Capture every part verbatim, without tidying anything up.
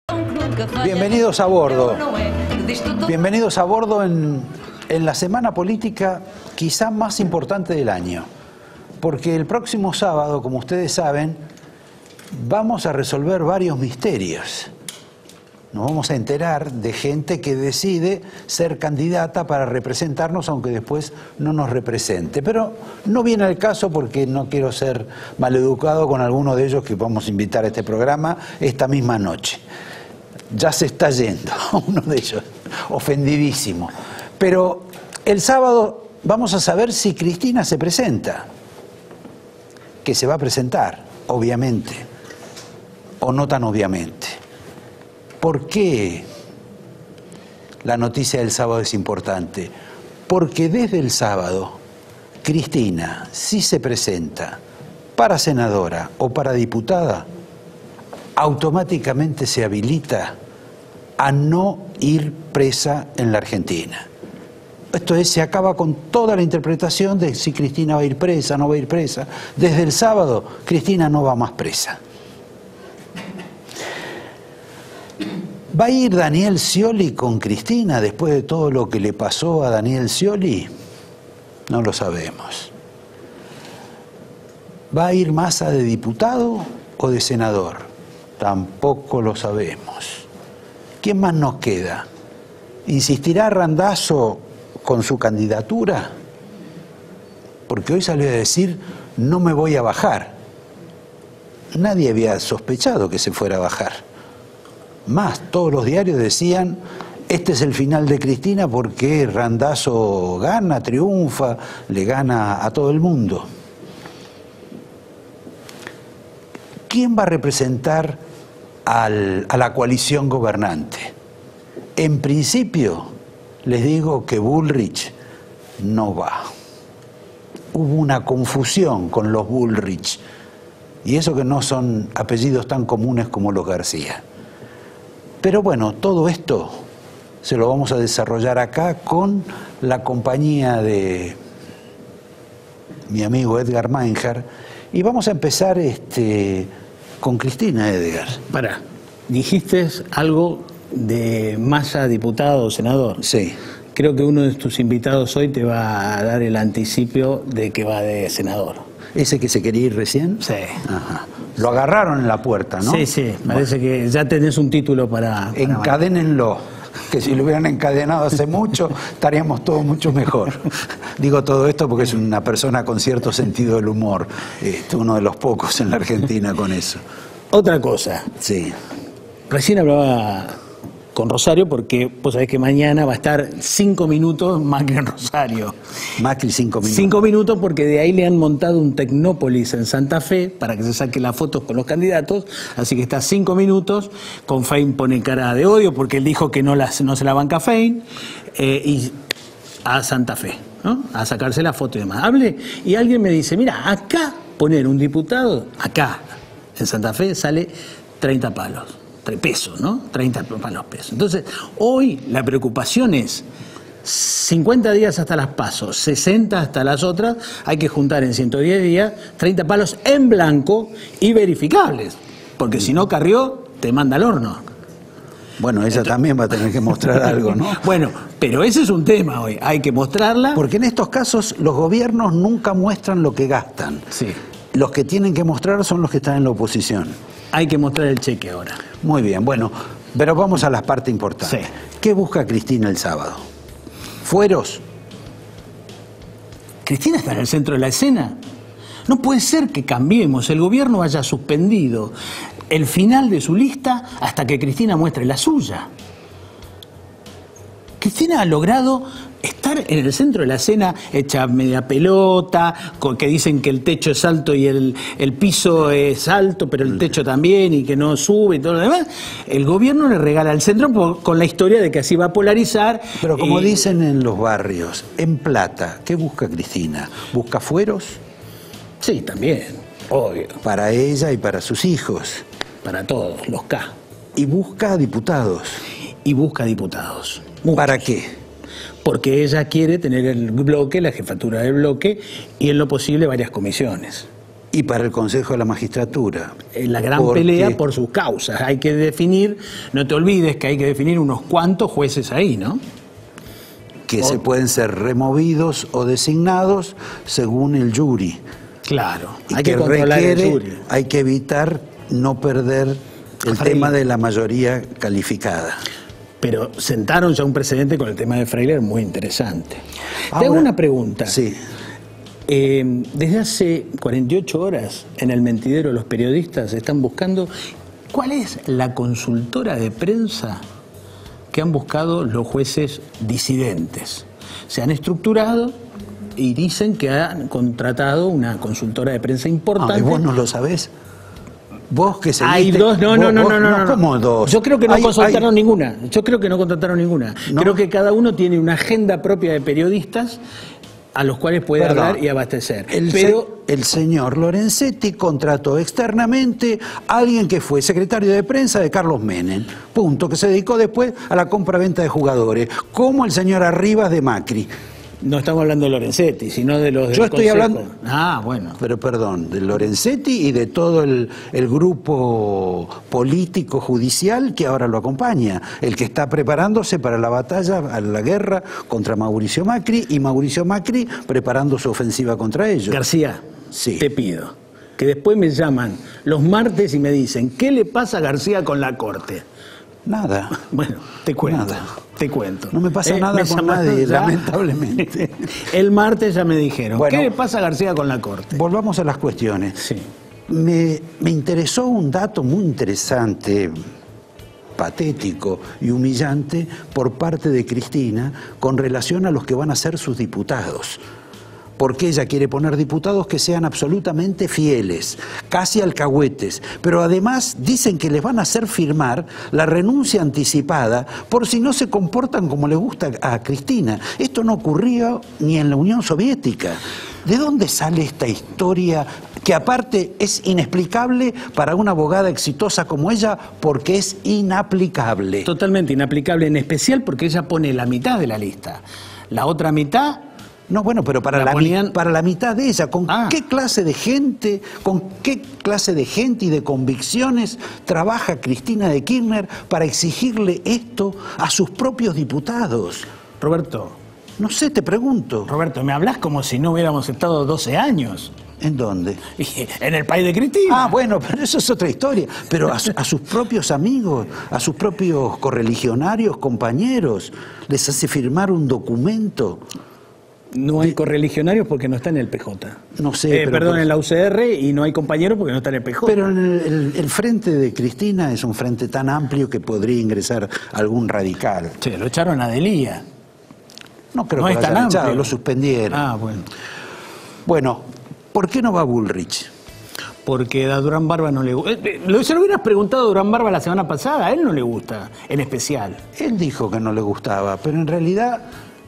Bienvenidos a bordo. Bienvenidos a bordo en, en la semana política quizá más importante del año. Porque el próximo sábado, como ustedes saben, vamos a resolver varios misterios. Nos vamos a enterar de gente que decide ser candidata para representarnos, aunque después no nos represente. Pero no viene al caso porque no quiero ser maleducado con alguno de ellos que vamos a invitar a este programa esta misma noche. Ya se está yendo uno de ellos, ofendidísimo. Pero el sábado vamos a saber si Cristina se presenta, que se va a presentar, obviamente, o no tan obviamente. ¿Por qué la noticia del sábado es importante? Porque desde el sábado, Cristina, si se presenta para senadora o para diputada, automáticamente se habilita a no ir presa en la Argentina. Esto es, se acaba con toda la interpretación de si Cristina va a ir presa, no va a ir presa. Desde el sábado, Cristina no va más presa. ¿Va a ir Daniel Scioli con Cristina después de todo lo que le pasó a Daniel Scioli? No lo sabemos. ¿Va a ir Massa de diputado o de senador? Tampoco lo sabemos. ¿Quién más nos queda? ¿Insistirá Randazzo con su candidatura? Porque hoy salió a decir, no me voy a bajar. Nadie había sospechado que se fuera a bajar. Más, todos los diarios decían, este es el final de Cristina porque Randazzo gana, triunfa, le gana a todo el mundo. ¿Quién va a representar al, a la coalición gobernante? En principio, les digo que Bullrich no va. Hubo una confusión con los Bullrich, y eso que no son apellidos tan comunes como los García. Pero bueno, todo esto se lo vamos a desarrollar acá con la compañía de mi amigo Edgar Meinhardt, y vamos a empezar este, con Cristina, Edgar. Pará, dijiste algo de Massa, diputado o senador. Sí. Creo que uno de tus invitados hoy te va a dar el anticipio de que va de senador. ¿Ese que se quería ir recién? Sí. Ajá. Lo agarraron en la puerta, ¿no? Sí, sí, parece bueno. que ya tenés un título para... para Encadénenlo, que si lo hubieran encadenado hace mucho, estaríamos todos mucho mejor. Digo todo esto porque es una persona con cierto sentido del humor, este, uno de los pocos en la Argentina con eso. Otra cosa. Sí. Recién hablaba con Rosario porque vos sabés que mañana va a estar cinco minutos Macri en Rosario. Macri cinco minutos. Cinco minutos porque de ahí le han montado un Tecnópolis en Santa Fe para que se saque las fotos con los candidatos, así que está cinco minutos, con Fein pone cara de odio porque él dijo que no, las, no se la banca Fein, eh, y a Santa Fe, ¿no? A sacarse la foto y demás. Hable y alguien me dice, mira, acá poner un diputado, acá en Santa Fe sale treinta palos. Pesos, ¿no? treinta palos pesos. Entonces, hoy la preocupación es cincuenta días hasta las pasos, sesenta hasta las otras, hay que juntar en ciento diez días treinta palos en blanco y verificables, porque si no, Carrió te manda al horno. Bueno, ella Entonces, también va a tener que mostrar algo, ¿no? Bueno, pero ese es un tema hoy, hay que mostrarla. Porque en estos casos los gobiernos nunca muestran lo que gastan. Sí. Los que tienen que mostrar son los que están en la oposición. Hay que mostrar el cheque ahora. Muy bien, bueno, pero vamos a la parte importante. Sí. ¿Qué busca Cristina el sábado? ¿Fueros? ¿Cristina está en el centro de la escena? No puede ser que cambiemos, el gobierno haya suspendido el final de su lista hasta que Cristina muestre la suya. Cristina ha logrado estar en el centro de la escena, hecha media pelota, con que dicen que el techo es alto y el, el piso es alto, pero el techo también, y que no sube y todo lo demás. El gobierno le regala al centro por, con la historia de que así va a polarizar. Pero como y... dicen en los barrios, en plata, ¿qué busca Cristina? ¿Busca fueros? Sí, también, obvio. Para ella y para sus hijos. Para todos, los K. Y busca diputados. Y busca diputados. Muchos. ¿Para qué? Porque ella quiere tener el bloque, la jefatura del bloque, y en lo posible varias comisiones. Y para el Consejo de la Magistratura. En la gran porque... pelea por sus causas. Hay que definir, no te olvides que hay que definir unos cuantos jueces ahí, ¿no? Que o... se pueden ser removidos o designados según el jury. Claro, y hay que, que controlar requiere, el jury. Hay que evitar no perder el Freire. tema de la mayoría calificada. Pero sentaron ya un precedente con el tema de Freire muy interesante. Ahora, te hago una pregunta. Sí. Eh, desde hace cuarenta y ocho horas en el mentidero los periodistas están buscando cuál es la consultora de prensa que han buscado los jueces disidentes. Se han estructurado y dicen que han contratado una consultora de prensa importante. Ah, ¿y vos no lo sabés? Vos que seguiste... Hay dos, no, vos, no, no, vos, no, no, no. ¿Cómo dos? Yo creo que no hay, consultaron hay... ninguna. Yo creo que no contrataron ninguna. ¿No? Creo que cada uno tiene una agenda propia de periodistas a los cuales puede Perdón, hablar y abastecer. El, Pero se, el señor Lorenzetti contrató externamente a alguien que fue secretario de prensa de Carlos Menem, punto, que se dedicó después a la compra-venta de jugadores, como el señor Arribas de Macri. no estamos hablando de Lorenzetti, sino de los del Yo estoy Consejo. hablando... Ah, bueno. Pero perdón, de Lorenzetti y de todo el, el grupo político judicial que ahora lo acompaña, el que está preparándose para la batalla, a la guerra contra Mauricio Macri, y Mauricio Macri preparando su ofensiva contra ellos. García, sí. Te pido que después me llaman los martes y me dicen, ¿qué le pasa a García con la Corte? Nada. Bueno, te cuento. Nada. Te cuento. No me pasa eh, nada me con llamaron nadie, ya. lamentablemente. El martes ya me dijeron, Bueno, ¿qué le pasa a García con la Corte? Volvamos a las cuestiones. Sí. Me, me interesó un dato muy interesante, patético y humillante por parte de Cristina con relación a los que van a ser sus diputados. Porque ella quiere poner diputados que sean absolutamente fieles, casi alcahuetes, pero además dicen que les van a hacer firmar la renuncia anticipada por si no se comportan como le gusta a Cristina. Esto no ocurrió ni en la Unión Soviética. ¿De dónde sale esta historia que aparte es inexplicable para una abogada exitosa como ella porque es inaplicable? Totalmente inaplicable, en especial porque ella pone la mitad de la lista. La otra mitad... No, bueno, pero para la, la, ponían... para la mitad de ella, ¿con ah. qué clase de gente, con qué clase de gente y de convicciones trabaja Cristina de Kirchner para exigirle esto a sus propios diputados? Roberto. No sé, te pregunto. Roberto, me hablas como si no hubiéramos estado doce años. ¿En dónde? En el país de Cristina. Ah, bueno, pero eso es otra historia. Pero a, a sus propios amigos, a sus propios correligionarios, compañeros, les hace firmar un documento. No hay correligionarios porque no está en el P J. No sé. Eh, pero perdón, por... en la U C R, y no hay compañeros porque no está en el P J. Pero el, el, el frente de Cristina es un frente tan amplio que podría ingresar algún radical. Che, lo echaron a Delía. No creo no que es lo tan hayan amplio. echado, lo suspendieron. Ah, bueno. Bueno, ¿por qué no va Bullrich? Porque a Durán Barba no le gusta. Eh, eh, se lo hubieras preguntado a Durán Barba la semana pasada, a él no le gusta, en especial. Él dijo que no le gustaba, pero en realidad...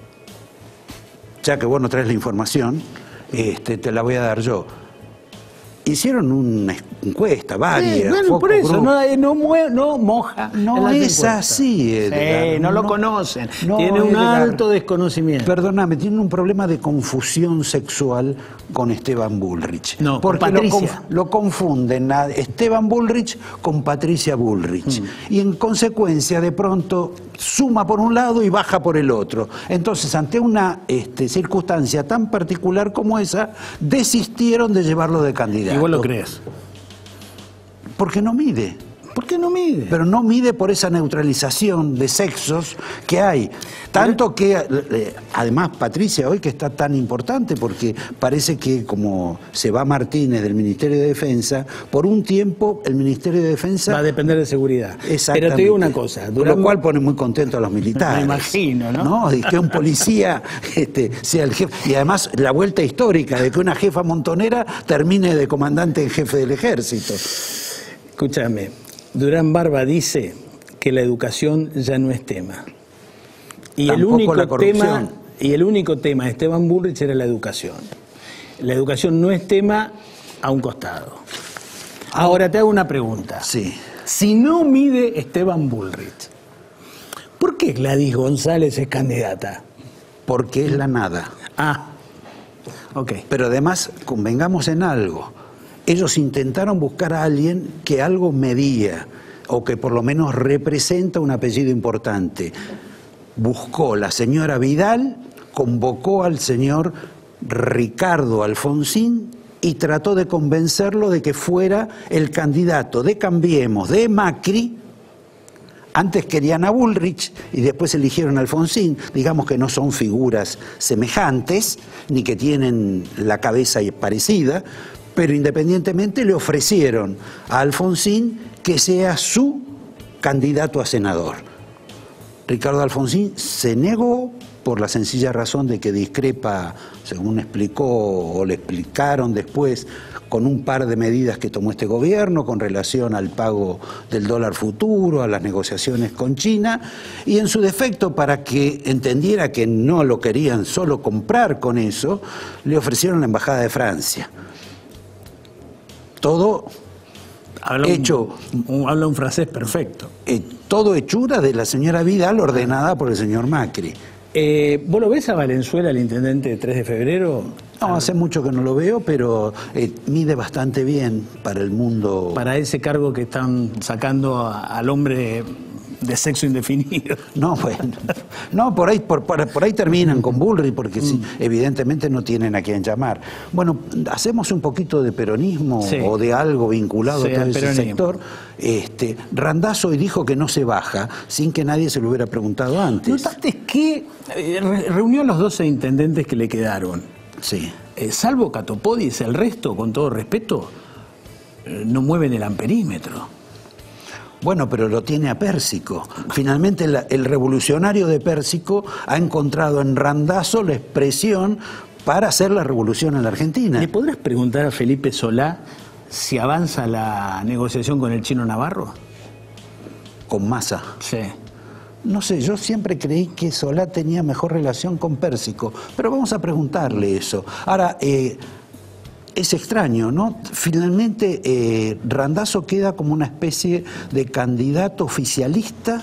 Ya que vos no traes la información, este, te la voy a dar yo. Hicieron una encuesta, varias. Sí, bueno, por eso, no, no, mue, no moja. No es así, Edgar. Sí, no lo no, conocen. No, Tiene un Edgar, alto desconocimiento. Perdóname, tiene un problema de confusión sexual con Esteban Bullrich. No, porque con Patricia. Lo, lo confunden a Esteban Bullrich con Patricia Bullrich. Mm. Y en consecuencia, de pronto, suma por un lado y baja por el otro. Entonces, ante una este, circunstancia tan particular como esa, desistieron de llevarlo de candidato. ¿Y vos lo crees? Porque no mide. ¿Por qué no mide? Pero no mide por esa neutralización de sexos que hay. Tanto que, eh, además, Patricia hoy que está tan importante, porque parece que como se va Martínez del Ministerio de Defensa, por un tiempo el Ministerio de Defensa... Va a depender de seguridad. Exactamente. Pero te digo una cosa. Durán... Lo cual pone muy contento a los militares. Me imagino, ¿no? ¿No? Y que un policía este, sea el jefe. Y además la vuelta histórica de que una jefa montonera termine de comandante en jefe del ejército. Escúchame. Durán Barba dice que la educación ya no es tema. Y el, único tema, y el único tema de Esteban Bullrich era la educación. La educación no es tema a un costado. Ahora te hago una pregunta. Sí. Si no mide Esteban Bullrich, ¿por qué Gladys González es candidata? Porque es la nada. Ah, ok. Pero además, convengamos en algo. ellos intentaron buscar a alguien que algo medía, o que por lo menos representa un apellido importante. Buscó la señora Vidal, convocó al señor Ricardo Alfonsín y trató de convencerlo de que fuera el candidato de Cambiemos, de Macri. Antes querían a Bullrich y después eligieron a Alfonsín. Digamos que no son figuras semejantes, ni que tienen la cabeza parecida, pero independientemente le ofrecieron a Alfonsín que sea su candidato a senador. Ricardo Alfonsín se negó por la sencilla razón de que discrepa, según explicó o le explicaron después, con un par de medidas que tomó este gobierno con relación al pago del dólar futuro, a las negociaciones con China, y en su defecto, para que entendiera que no lo querían solo comprar con eso, le ofrecieron la embajada de Francia. Todo habla hecho... Un, un, habla un francés perfecto. Eh, todo hechura de la señora Vidal ordenada por el señor Macri. Eh, ¿Vos lo ves a Valenzuela, el intendente de tres de febrero? No, hace mucho que no lo veo, pero eh, mide bastante bien para el mundo. Para ese cargo que están sacando a, al hombre de sexo indefinido. No, bueno, no, por ahí, por, por, por ahí terminan con Bullrich, porque sí, evidentemente no tienen a quién llamar. Bueno, hacemos un poquito de peronismo, sí, o de algo vinculado, sí, a todo ese peronismo. sector. Este, Randazzo hoy dijo que no se baja, sin que nadie se lo hubiera preguntado antes. ¿Notaste que eh, reunió a los doce intendentes que le quedaron? Sí. Eh, salvo Catopodis, el resto, con todo respeto, eh, no mueven el amperímetro. Bueno, pero lo tiene a Pérsico. Finalmente la, el revolucionario de Pérsico ha encontrado en Randazzo la expresión para hacer la revolución en la Argentina. ¿Le podrás preguntar a Felipe Solá si avanza la negociación con el Chino Navarro? ¿Con Massa? Sí. No sé, yo siempre creí que Solá tenía mejor relación con Pérsico, pero vamos a preguntarle eso. Ahora, eh, es extraño, ¿no? Finalmente, eh, Randazzo queda como una especie de candidato oficialista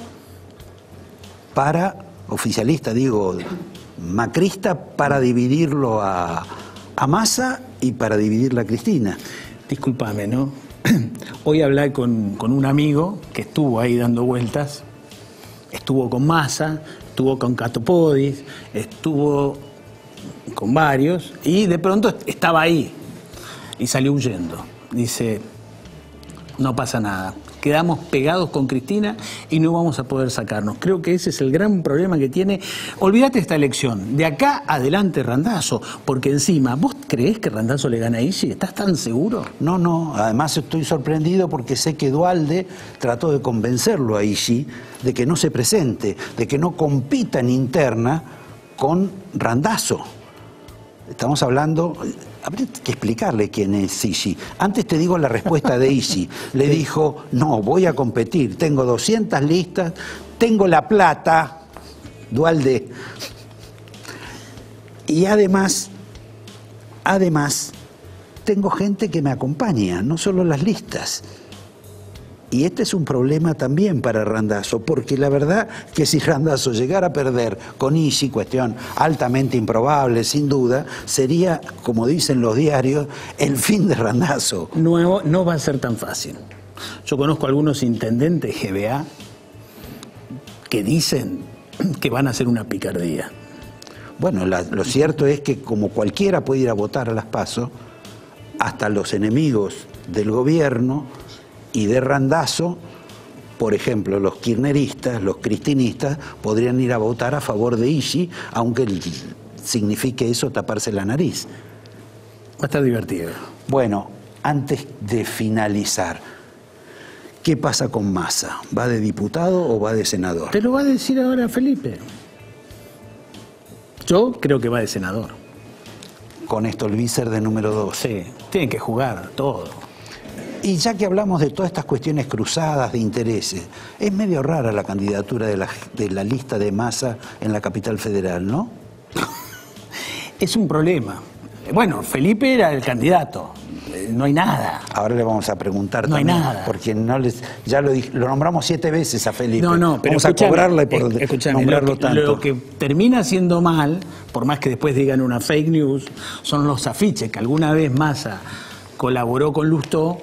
para, oficialista digo, macrista, para dividirlo a, a Massa y para dividirla a Cristina. Discúlpame, ¿no? Hoy hablé con, con un amigo que estuvo ahí dando vueltas, estuvo con Massa, estuvo con Catopodis, estuvo con varios, y de pronto estaba ahí. Y salió huyendo. Dice, no pasa nada. Quedamos pegados con Cristina y no vamos a poder sacarnos. Creo que ese es el gran problema que tiene. Olvídate esta elección. De acá adelante Randazzo. Porque encima, ¿vos creés que Randazzo le gana a Isi? ¿Estás tan seguro? No, no. Además estoy sorprendido porque sé que Duhalde trató de convencerlo a Isi de que no se presente, de que no compita en interna con Randazzo. Estamos hablando... Habría que explicarle quién es Isi. Antes te digo la respuesta de Isi. Le dijo, no, voy a competir, tengo doscientas listas, tengo la plata, Duhalde. Y además, además, tengo gente que me acompaña, no solo las listas. Y este es un problema también para Randazzo, porque la verdad que si Randazzo llegara a perder con Isi, cuestión altamente improbable, sin duda, sería, como dicen los diarios, el fin de Randazzo. No, no va a ser tan fácil. Yo conozco algunos intendentes G B A que dicen que van a hacer una picardía. Bueno, la, lo cierto es que como cualquiera puede ir a votar a las PASO, hasta los enemigos del gobierno y de Randazzo, por ejemplo, los kirchneristas, los cristinistas, podrían ir a votar a favor de Isi, aunque signifique eso taparse la nariz. Va a estar divertido. Bueno, antes de finalizar, ¿qué pasa con Massa? ¿Va de diputado o va de senador? Te lo va a decir ahora Felipe. Yo creo que va de senador. Con esto el Vícer de número dos. Sí, tienen que jugar todo. Y ya que hablamos de todas estas cuestiones cruzadas de intereses, es medio rara la candidatura de la, de la lista de Massa en la capital federal, ¿no? Es un problema. Bueno, Felipe era el candidato. No hay nada. Ahora le vamos a preguntar no también. No hay nada. Porque no les, ya lo, lo nombramos siete veces a Felipe. No, no, pero vamos a cobrarle por nombrarlo lo que, tanto. Lo que termina siendo mal, por más que después digan una fake news, son los afiches que alguna vez Massa colaboró con Lustó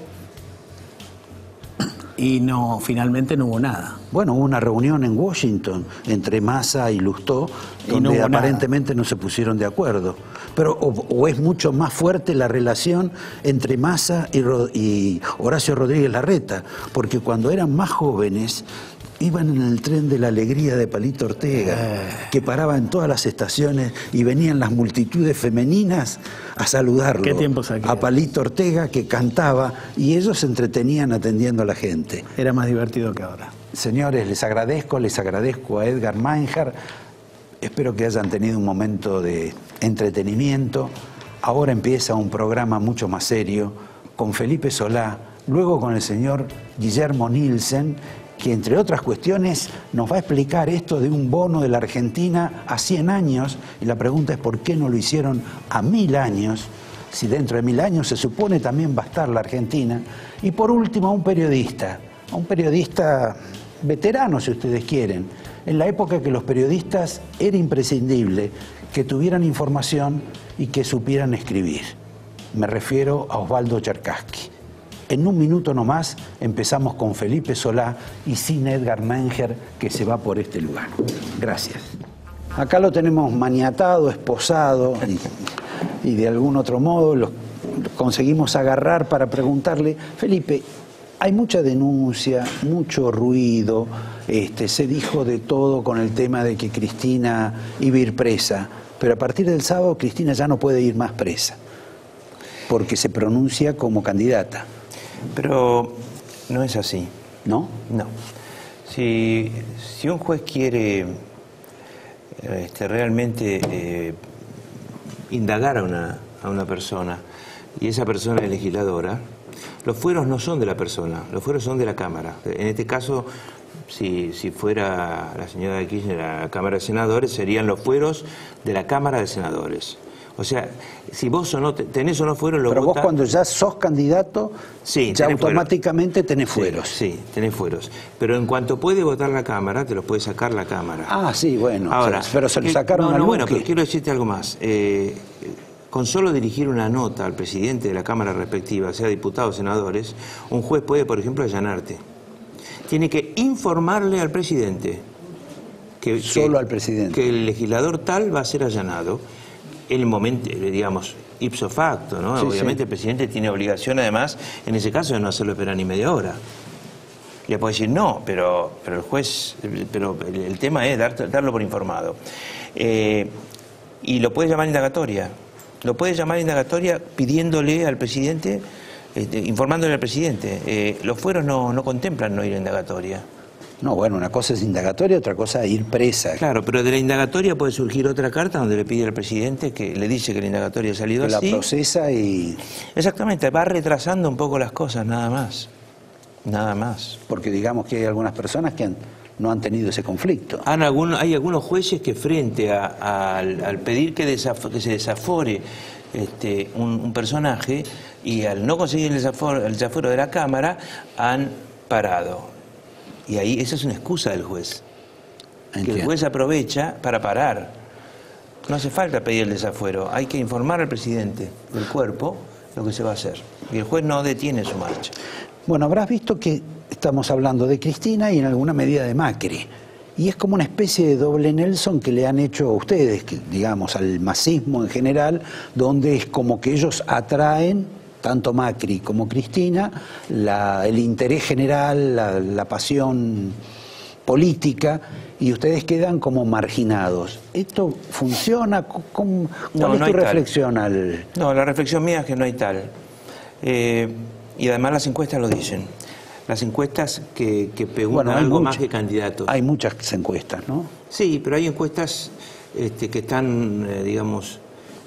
y no, finalmente no hubo nada. Bueno, hubo una reunión en Washington entre Massa y Lustó, donde no aparentemente nada. no se pusieron de acuerdo. Pero o, o es mucho más fuerte la relación entre Massa y, y Horacio Rodríguez Larreta, porque cuando eran más jóvenes iban en el tren de la alegría de Palito Ortega, eh. que paraba en todas las estaciones y venían las multitudes femeninas a saludarlo. ¿Qué tiempos aquellos? A Palito Ortega, que cantaba, y ellos se entretenían atendiendo a la gente. Era más divertido que ahora. Señores, les agradezco, les agradezco a Edgar Meijer. Espero que hayan tenido un momento de entretenimiento. Ahora empieza un programa mucho más serio con Felipe Solá, luego con el señor Guillermo Nielsen, que entre otras cuestiones nos va a explicar esto de un bono de la Argentina a cien años, y la pregunta es por qué no lo hicieron a mil años, si dentro de mil años se supone también va a estar la Argentina. Y por último, a un periodista, a un periodista veterano, si ustedes quieren, en la época que los periodistas era imprescindible que tuvieran información y que supieran escribir. Me refiero a Osvaldo Cherkassky. En un minuto nomás empezamos con Felipe Solá y sin Edgar Meijer, que se va por este lugar. Gracias. Acá lo tenemos maniatado, esposado y, y de algún otro modo lo conseguimos agarrar para preguntarle: Felipe, hay mucha denuncia, mucho ruido, este, se dijo de todo con el tema de que Cristina iba a ir presa, pero a partir del sábado Cristina ya no puede ir más presa, porque se pronuncia como candidata. Pero no es así. ¿No? No. Si, si un juez quiere este, realmente eh, indagar a una, a una persona y esa persona es legisladora, los fueros no son de la persona, los fueros son de la Cámara. En este caso, si, si fuera la señora de Kirchner a la Cámara de Senadores, serían los fueros de la Cámara de Senadores. O sea, si vos o no tenés o no fueros, lo Pero vota... vos cuando ya sos candidato, sí, ya tenés automáticamente fueros. tenés fueros. Sí, sí, tenés fueros. Pero en cuanto puede votar la Cámara, te los puede sacar la Cámara. Ah, sí, bueno. Ahora, pero se lo sacaron no, al no, Luque. bueno, pero quiero decirte algo más. Eh, con solo dirigir una nota al presidente de la Cámara respectiva, sea diputado o senadores, un juez puede, por ejemplo, allanarte. Tiene que informarle al presidente que, solo que, al presidente, que el legislador tal va a ser allanado. El momento, digamos, ipso facto, ¿no? Sí, Obviamente sí. El presidente tiene obligación, además, en ese caso, de no hacerlo esperar ni media hora. Le puede decir no, pero, pero el juez, pero el, el tema es dar, darlo por informado. Eh, y lo puede llamar indagatoria. Lo puede llamar indagatoria pidiéndole al presidente, este, informándole al presidente. Eh, los fueros no, no contemplan no ir a indagatoria. No, bueno, una cosa es indagatoria, otra cosa es ir presa. Claro, pero de la indagatoria puede surgir otra carta donde le pide al presidente, que le dice que la indagatoria ha salido que así. la procesa y... Exactamente, va retrasando un poco las cosas, nada más. Nada más. Porque digamos que hay algunas personas que han, no han tenido ese conflicto. Han algún, hay algunos jueces que frente a, a, al, al pedir que, desaf, que se desafore este, un, un personaje y al no conseguir el desaforo, el desaforo de la Cámara, han parado. Y ahí esa es una excusa del juez. Entiendo. Que el juez aprovecha para parar. No hace falta pedir el desafuero, hay que informar al presidente del cuerpo lo que se va a hacer. Y el juez no detiene su marcha. Bueno, habrás visto que estamos hablando de Cristina y en alguna medida de Macri. Y es como una especie de doble Nelson que le han hecho a ustedes, que, digamos, al masismo en general, donde es como que ellos atraen, tanto Macri como Cristina, la, el interés general, la, la pasión política, y ustedes quedan como marginados. ¿Esto funciona? ¿Cómo, ¿Cuál No, es no tu hay reflexión tal. al...? No, la reflexión mía es que no hay tal. Eh, y además las encuestas lo dicen. Las encuestas que, que preguntan bueno, algo mucha, más que candidatos. Hay muchas encuestas, ¿no? Sí, pero hay encuestas este, que están, eh, digamos,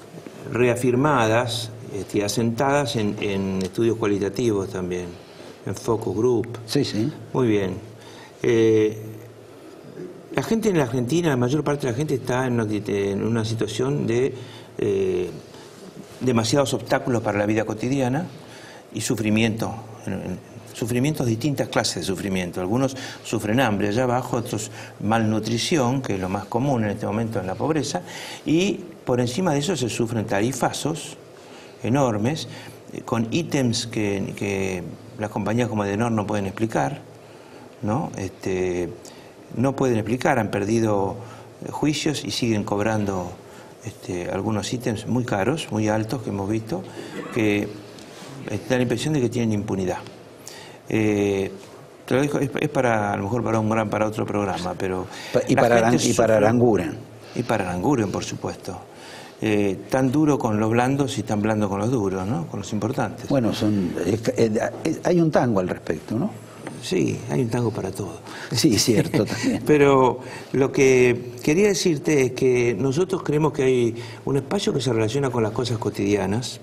reafirmadas y asentadas en, en estudios cualitativos también, en focus group. Sí, sí. Muy bien. Eh, la gente en la Argentina, la mayor parte de la gente está en una, en una situación de eh, demasiados obstáculos para la vida cotidiana y sufrimiento, en, en, sufrimientos, distintas clases de sufrimiento. Algunos sufren hambre allá abajo, otros malnutrición, que es lo más común en este momento en la pobreza, y por encima de eso se sufren tarifazos enormes, con ítems que, que las compañías como Edenor no pueden explicar, ¿no? Este, no pueden explicar, han perdido juicios y siguen cobrando este, algunos ítems muy caros, muy altos que hemos visto, que da la impresión de que tienen impunidad. Eh, te lo digo, es, es para, a lo mejor para un gran, para otro programa, pero... Y para, Aran, y para Aranguren. Y para Aranguren, por supuesto. Eh, tan duro con los blandos y tan blando con los duros, ¿no? Con los importantes. Bueno, son, es, es, hay un tango al respecto, ¿no? Sí, hay un tango para todo. Sí, cierto también. Pero lo que quería decirte es que nosotros creemos que hay un espacio que se relaciona con las cosas cotidianas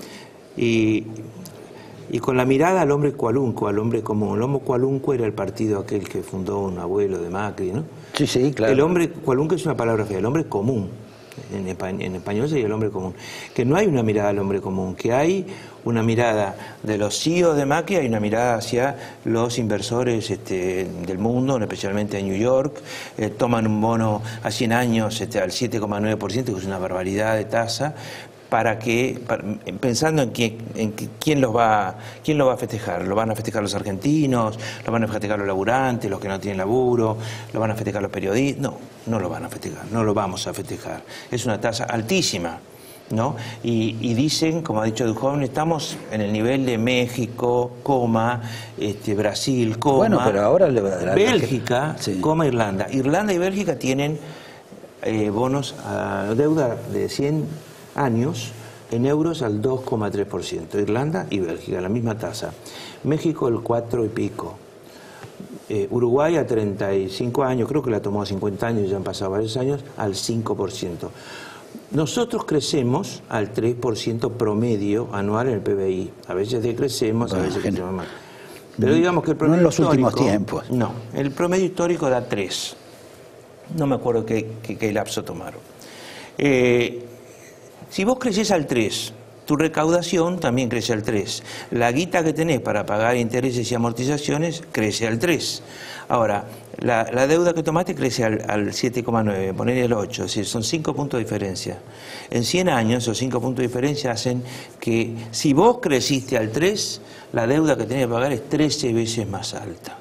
y, y con la mirada al hombre cualunco, al hombre común. El hombre cualunco era el partido aquel que fundó un abuelo de Macri, ¿no? Sí, sí, claro. El hombre cualunco es una palabra fea, el hombre común. En español, en español sería el hombre común. Que no hay una mirada al hombre común, que hay una mirada de los C E Os de Macri, hay una mirada hacia los inversores este, del mundo, especialmente en New York, eh, toman un bono a cien años este, al siete coma nueve por ciento, que es una barbaridad de tasa, para que, para, pensando en, que, en que, quién los va quién lo va a festejar. ¿Lo van a festejar los argentinos? ¿Lo van a festejar los laburantes, los que no tienen laburo? ¿Lo van a festejar los periodistas? No, no lo van a festejar, no lo vamos a festejar. Es una tasa altísima, ¿no? Y, y dicen, como ha dicho Duhovne, estamos en el nivel de México, coma, este, Brasil, coma, bueno, pero ahora le va a dar Bélgica, sí. coma, Irlanda. Irlanda y Bélgica tienen eh, bonos a deuda de cien años en euros al dos coma tres por ciento. Irlanda y Bélgica, la misma tasa. México el cuatro y pico. Eh, Uruguay a treinta y cinco años, creo que la tomó a cincuenta años, ya han pasado varios años, al cinco por ciento. Nosotros crecemos al tres por ciento promedio anual en el P B I. A veces decrecemos, bueno, a veces crecemos más. Pero digamos que el promedio no en los histórico, últimos tiempos. No, el promedio histórico da tres. No me acuerdo qué, qué, qué lapso tomaron. Eh, Si vos creces al tres, tu recaudación también crece al tres. La guita que tenés para pagar intereses y amortizaciones crece al tres. Ahora, la, la deuda que tomaste crece al, al siete coma nueve, ponele el ocho, es decir, son cinco puntos de diferencia. En cien años, esos cinco puntos de diferencia hacen que si vos creciste al tres, la deuda que tenés que pagar es trece veces más alta.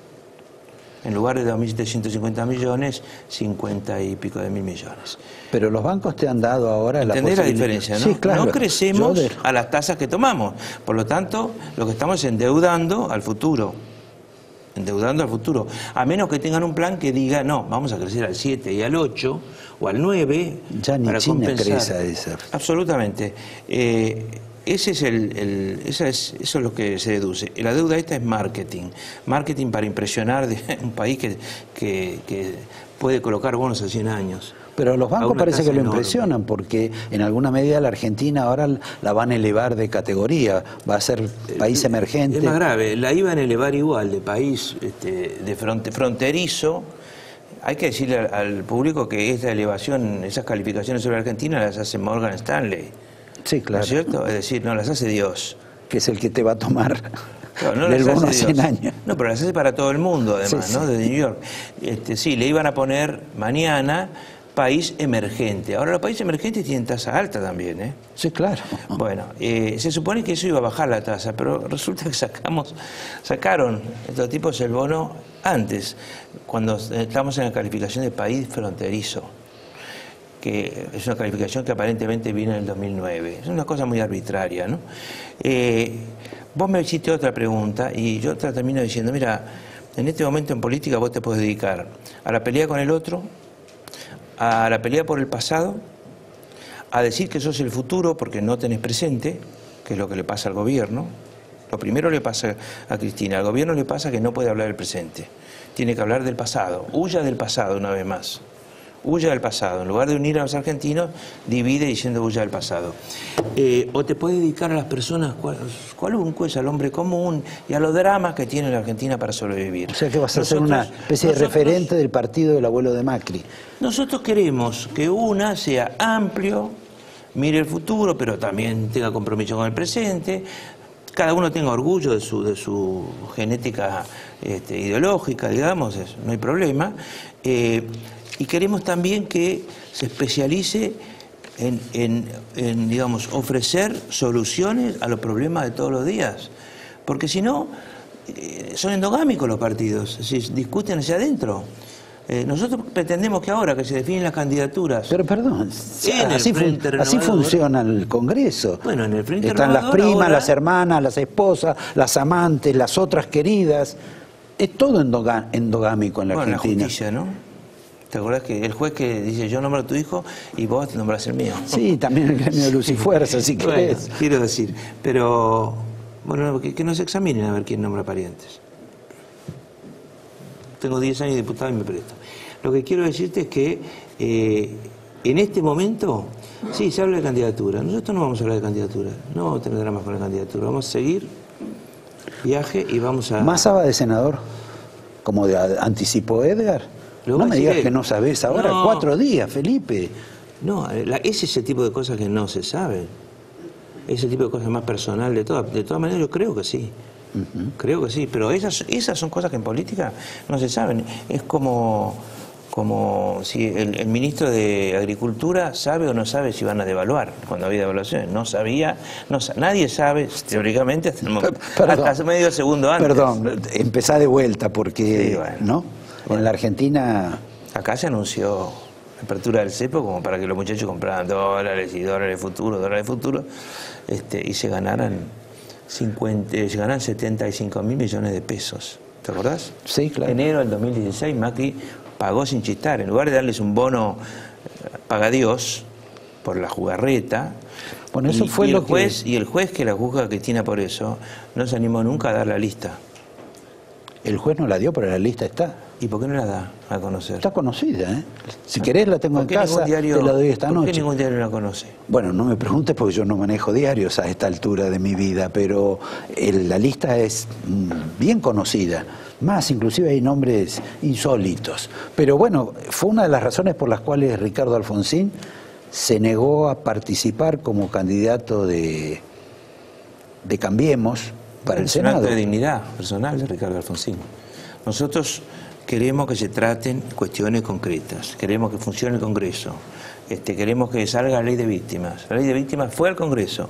En lugar de dos mil setecientos cincuenta millones, cincuenta y pico de mil millones. Pero los bancos te han dado ahora la ¿Entendés la diferencia, no? Sí, claro. No crecemos de... a las tasas que tomamos. Por lo tanto, lo que estamos es endeudando al futuro. Endeudando al futuro. A menos que tengan un plan que diga, no, vamos a crecer al siete y al ocho o al nueve. Ya ni para China compensar. crece a esa. Absolutamente. Eh, Ese es el, el, esa es, eso es lo que se deduce. La deuda esta es marketing. Marketing para impresionar de un país que, que, que puede colocar bonos a cien años. Pero los bancos parece que lo enorme. impresionan porque en alguna medida la Argentina ahora la van a elevar de categoría, va a ser país emergente. Es más grave, la iban a elevar igual de país este, de fronte, fronterizo. Hay que decirle al, al público que esa elevación, esas calificaciones sobre Argentina las hace Morgan Stanley. Sí, claro. ¿No es cierto? Es decir, no las hace Dios. Que es el que te va a tomar Claro, no del las bono a hace cien Dios. años. No, pero las hace para todo el mundo, además, Sí, ¿no? sí. Desde New York. Este, sí, le iban a poner mañana país emergente. Ahora los países emergentes tienen tasa alta también, ¿eh? Sí, claro. Bueno, eh, se supone que eso iba a bajar la tasa, pero resulta que sacamos, sacaron estos tipos el bono antes, cuando estamos en la calificación de país fronterizo, que es una calificación que aparentemente viene en el dos mil nueve. Es una cosa muy arbitraria, ¿no? Eh, vos me hiciste otra pregunta y yo te termino diciendo, mira, en este momento en política vos te podés dedicar a la pelea con el otro, a la pelea por el pasado, a decir que sos el futuro porque no tenés presente, que es lo que le pasa al gobierno. Lo primero le pasa a Cristina, al gobierno le pasa que no puede hablar del presente, tiene que hablar del pasado, huya del pasado una vez más. Huya del pasado. En lugar de unir a los argentinos, divide diciendo huya del pasado. Eh, o te puedes dedicar a las personas, cual, cualunco es al hombre común y a los dramas que tiene la Argentina para sobrevivir. O sea que vas a Nosotros, ser una especie de nosotros, referente del partido del abuelo de Macri. Nosotros queremos que una sea amplio, mire el futuro, pero también tenga compromiso con el presente. Cada uno tenga orgullo de su, de su genética este, ideológica, digamos, es, no hay problema. Eh, Y queremos también que se especialice en, en, en, digamos, ofrecer soluciones a los problemas de todos los días. Porque si no, eh, son endogámicos los partidos, es decir, discuten hacia adentro. Eh, nosotros pretendemos que ahora que se definen las candidaturas... Pero perdón, así, fun así funciona el Congreso. Bueno, en el Frente Están las Renovador primas, ahora, las hermanas, las esposas, las amantes, las otras queridas. Es todo endogá endogámico en la bueno, Argentina. La justicia, ¿no? ¿Te acordás que el juez que dice yo nombro a tu hijo y vos te nombrás el mío? Sí, también el gremio de Luz y Fuerza, si bueno, querés. Quiero decir, pero... Bueno, que, que nos examinen a ver quién nombra parientes. Tengo diez años de diputado y me presto. Lo que quiero decirte es que eh, en este momento, sí, se habla de candidatura. Nosotros no vamos a hablar de candidatura, no vamos a tener dramas con la candidatura. Vamos a seguir viaje y vamos a... ¿Massa de senador? Como de, anticipó Edgar. No me digas que... que no sabés ahora, no. cuatro días, Felipe. No, la, ese es el tipo de cosas que no se saben. Ese tipo de cosas más personal de todas. De todas maneras yo creo que sí. Uh-huh. Creo que sí, pero esas, esas son cosas que en política no se saben. Es como, como si el, el ministro de Agricultura sabe o no sabe si van a devaluar cuando había devaluaciones. No sabía, no, nadie sabe, teóricamente, hasta, el momento, hasta hace medio segundo antes. Perdón, empezá de vuelta porque, sí, bueno, ¿no? Bueno. En la Argentina... Acá se anunció la apertura del cepo como para que los muchachos compraran dólares y dólares futuros, dólares futuros, este, y se ganaran... cincuenta, se ganan setenta y cinco mil millones de pesos. ¿Te acordás? Sí, claro. Enero del dos mil dieciséis, Macri pagó sin chistar. En lugar de darles un bono paga Dios por la jugarreta, bueno, eso y, fue y, lo el juez, que... y el juez que la juzga Cristina por eso no se animó nunca a dar la lista. El juez no la dio, pero la lista está. ¿Y por qué no la da a conocer? Está conocida, ¿eh? Si querés la tengo en casa, diario, te la doy esta ¿por noche. ¿Por qué ningún diario la conoce? Bueno, no me preguntes porque yo no manejo diarios a esta altura de mi vida, pero el, la lista es bien conocida. Más, inclusive hay nombres insólitos. Pero bueno, fue una de las razones por las cuales Ricardo Alfonsín se negó a participar como candidato de, de Cambiemos para el, el Senado. Es un acto de dignidad personal de Ricardo Alfonsín. Nosotros queremos que se traten cuestiones concretas, queremos que funcione el Congreso, este, queremos que salga la ley de víctimas. La ley de víctimas fue al Congreso,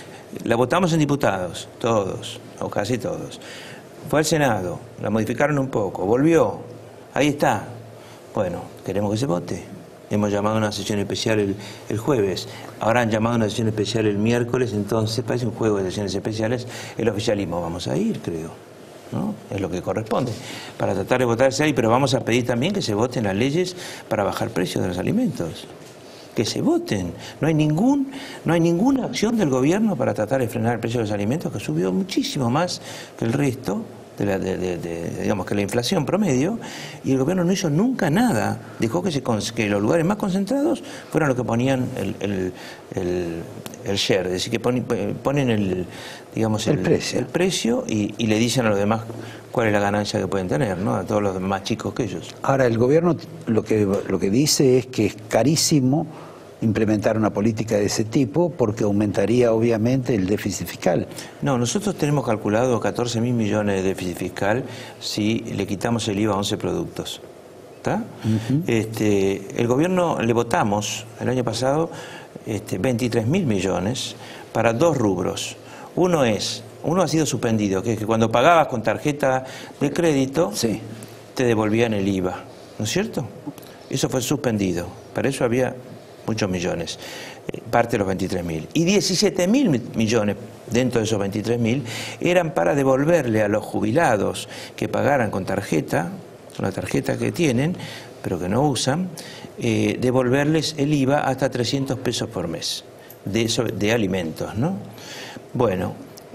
la votamos en diputados, todos, o casi todos. Fue al Senado, la modificaron un poco, volvió, ahí está. Bueno, queremos que se vote. Hemos llamado a una sesión especial el, el jueves, ahora han llamado a una sesión especial el miércoles, entonces parece un juego de sesiones especiales, el oficialismo vamos a ir, creo. ¿No? Es lo que corresponde, para tratar de votar esa ley, pero vamos a pedir también que se voten las leyes para bajar precios de los alimentos. Que se voten. No hay ningún, no hay ninguna acción del gobierno para tratar de frenar el precio de los alimentos, que subió muchísimo más que el resto, de la, de, de, de, digamos que la inflación promedio, y el gobierno no hizo nunca nada. Dejó que, se, que los lugares más concentrados fueran los que ponían el, el, el, el share, es decir, que ponen, ponen el, digamos, el, el precio, el precio y, y le dicen a los demás cuál es la ganancia que pueden tener, ¿no? A todos los más chicos que ellos. Ahora, el gobierno lo que, lo que dice es que es carísimo implementar una política de ese tipo porque aumentaría obviamente el déficit fiscal. No, nosotros tenemos calculado catorce mil millones de déficit fiscal si le quitamos el I V A a once productos. ¿Está? Uh-huh. este, el gobierno le votamos el año pasado este, veintitrés mil millones para dos rubros. Uno es, uno ha sido suspendido, que es que cuando pagabas con tarjeta de crédito, sí, te devolvían el I V A, ¿no es cierto? Eso fue suspendido, para eso había muchos millones, eh, parte de los veintitrés mil. Y diecisiete mil millones dentro de esos veintitrés mil eran para devolverle a los jubilados que pagaran con tarjeta, con la tarjeta que tienen, pero que no usan, eh, devolverles el I V A hasta trescientos pesos por mes, de, eso, de alimentos, ¿no? Bueno,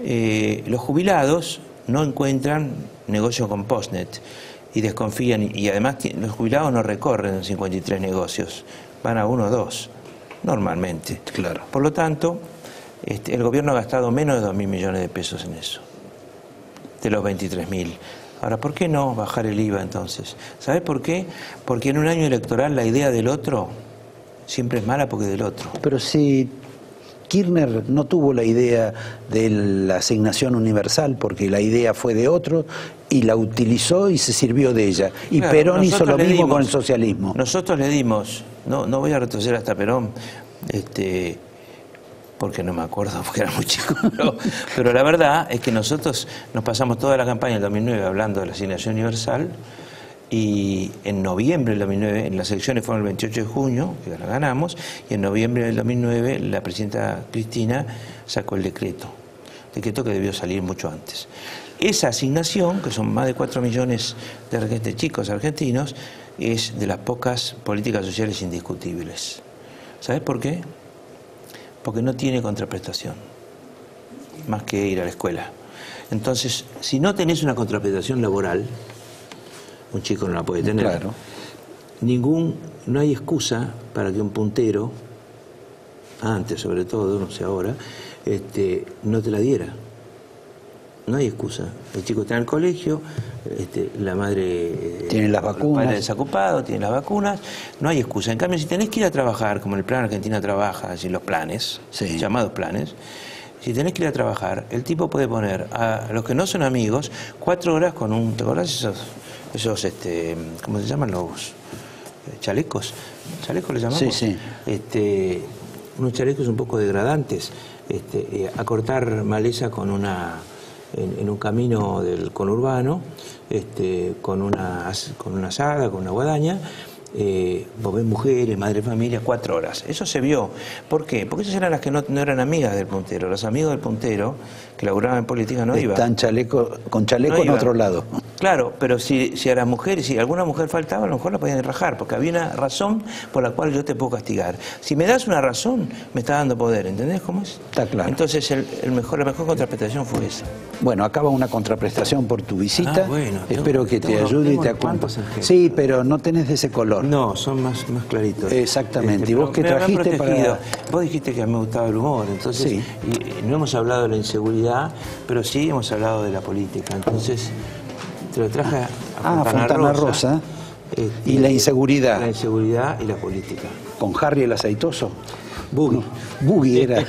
eh, los jubilados no encuentran negocio con Postnet y desconfían, y, y además los jubilados no recorren cincuenta y tres negocios, van a uno o dos, normalmente. Claro. Por lo tanto, este, el gobierno ha gastado menos de dos mil millones de pesos en eso, de los veintitrés mil. Ahora, ¿por qué no bajar el I V A entonces? ¿Sabes por qué? Porque en un año electoral la idea del otro siempre es mala porque es del otro. Pero si Kirchner no tuvo la idea de la asignación universal porque la idea fue de otro y la utilizó y se sirvió de ella. Y claro, Perón hizo lo mismo dimos, con el socialismo. Nosotros le dimos, no, no voy a retroceder hasta Perón, Este, porque no me acuerdo, porque era muy chico. Pero, pero la verdad es que nosotros nos pasamos toda la campaña del dos mil nueve hablando de la asignación universal, y en noviembre del dos mil nueve, en las elecciones fueron el veintiocho de junio, que la ganamos, y en noviembre del dos mil nueve la presidenta Cristina sacó el decreto, decreto que debió salir mucho antes. Esa asignación, que son más de cuatro millones de, de chicos argentinos, es de las pocas políticas sociales indiscutibles. ¿Sabes por qué? Porque no tiene contraprestación, más que ir a la escuela. Entonces, si no tenés una contraprestación laboral, un chico no la puede tener. Claro. Ningún, no hay excusa para que un puntero, antes sobre todo, no sé ahora, este, no te la diera. No hay excusa. El chico está en el colegio, este, la madre tiene las vacunas, el padre desocupado, tiene las vacunas, no hay excusa. En cambio, si tenés que ir a trabajar, como el Plan Argentina Trabaja, así los planes, sí, llamados planes, si tenés que ir a trabajar, el tipo puede poner a los que no son amigos cuatro horas con un, ¿te acordás esos, esos este, ¿cómo se llaman los chalecos? ¿Chalecos le llamamos? Sí, sí. Este, unos chalecos un poco degradantes, este, eh, a cortar maleza con una En, en un camino del conurbano, este, con una con una saga, con una guadaña, eh, vos ves mujeres, madre de familia, cuatro horas. Eso se vio. ¿Por qué? Porque esas eran las que no, no eran amigas del puntero. Los amigos del puntero, que laburaban en política, no iban. Están chaleco, con chaleco no en otro lado. Claro, pero si, si a las mujeres, si alguna mujer faltaba, a lo mejor la podían rajar, porque había una razón por la cual yo te puedo castigar. Si me das una razón, me está dando poder, ¿entendés cómo es? Está claro. Entonces el, el mejor, la mejor contraprestación fue esa. Bueno, acaba una contraprestación por tu visita. Ah, bueno, espero tengo, que te tengo, ayude tengo y te acompañe. Sí, pero no tenés de ese color. No, son más, más claritos. Exactamente. Este, ¿Y vos qué trajiste para...? Vos dijiste que me gustaba el humor, entonces sí. y, no hemos hablado de la inseguridad, pero sí hemos hablado de la política. Entonces te lo traje a Ah, Fontana, Fontana Rosa. Rosa. Este, y la inseguridad. La inseguridad y la política. ¿Con Harry el aceitoso? Boogie. No, Boogie era.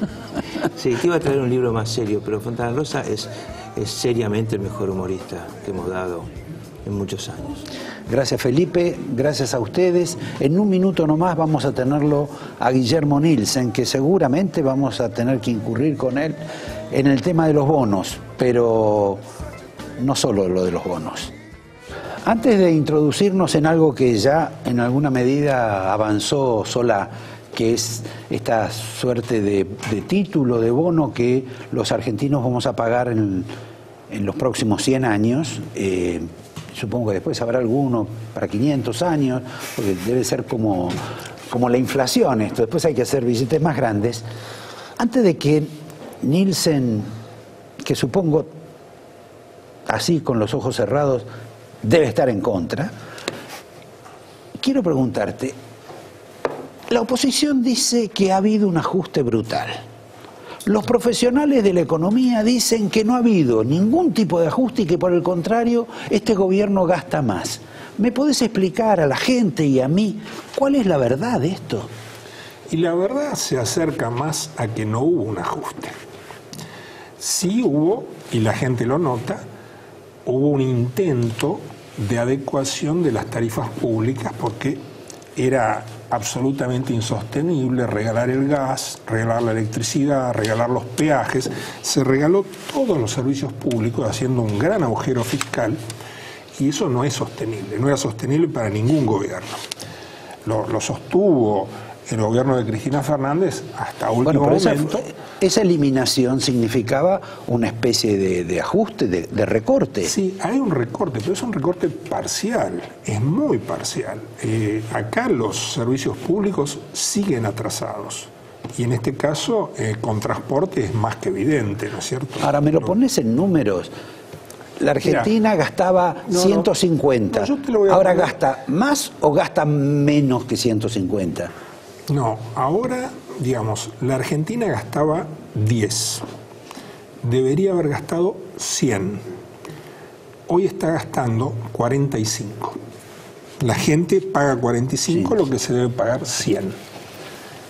Sí, te iba a traer un libro más serio, pero Fontana Rosa es, es seriamente el mejor humorista que hemos dado en muchos años. Gracias, Felipe, gracias a ustedes. En un minuto nomás vamos a tenerlo a Guillermo Nielsen, que seguramente vamos a tener que incurrir con él en el tema de los bonos, pero no solo lo de los bonos. Antes de introducirnos en algo que ya en alguna medida avanzó Solá, que es esta suerte de, de título, de bono que los argentinos vamos a pagar en, en los próximos cien años, eh, supongo que después habrá alguno para quinientos años, porque debe ser como, como la inflación esto, después hay que hacer billetes más grandes. Antes de que Nielsen, que supongo así con los ojos cerrados, debe estar en contra, quiero preguntarte, la oposición dice que ha habido un ajuste brutal. Los profesionales de la economía dicen que no ha habido ningún tipo de ajuste y que por el contrario este gobierno gasta más. ¿Me podés explicar a la gente y a mí cuál es la verdad de esto? Y la verdad se acerca más a que no hubo un ajuste. Sí hubo, y la gente lo nota, hubo un intento de adecuación de las tarifas públicas porque era absolutamente insostenible regalar el gas, regalar la electricidad, regalar los peajes. Se regaló todos los servicios públicos haciendo un gran agujero fiscal y eso no es sostenible, no era sostenible para ningún gobierno. Lo, lo sostuvo el gobierno de Cristina Fernández hasta último bueno, pero momento. Esa, esa eliminación significaba una especie de, de ajuste, de, de recorte. Sí, hay un recorte, pero es un recorte parcial, es muy parcial. Eh, acá los servicios públicos siguen atrasados. Y en este caso, eh, con transporte es más que evidente, ¿no es cierto? Ahora, me lo pones en números. La Argentina Mira, gastaba no, ciento cincuenta. No, no, ¿Ahora poner... gasta más o gasta menos que ciento cincuenta? No, ahora, digamos, la Argentina gastaba diez. Debería haber gastado cien. Hoy está gastando cuarenta y cinco. La gente paga cuarenta y cinco, sí, lo que se debe pagar cien. Pero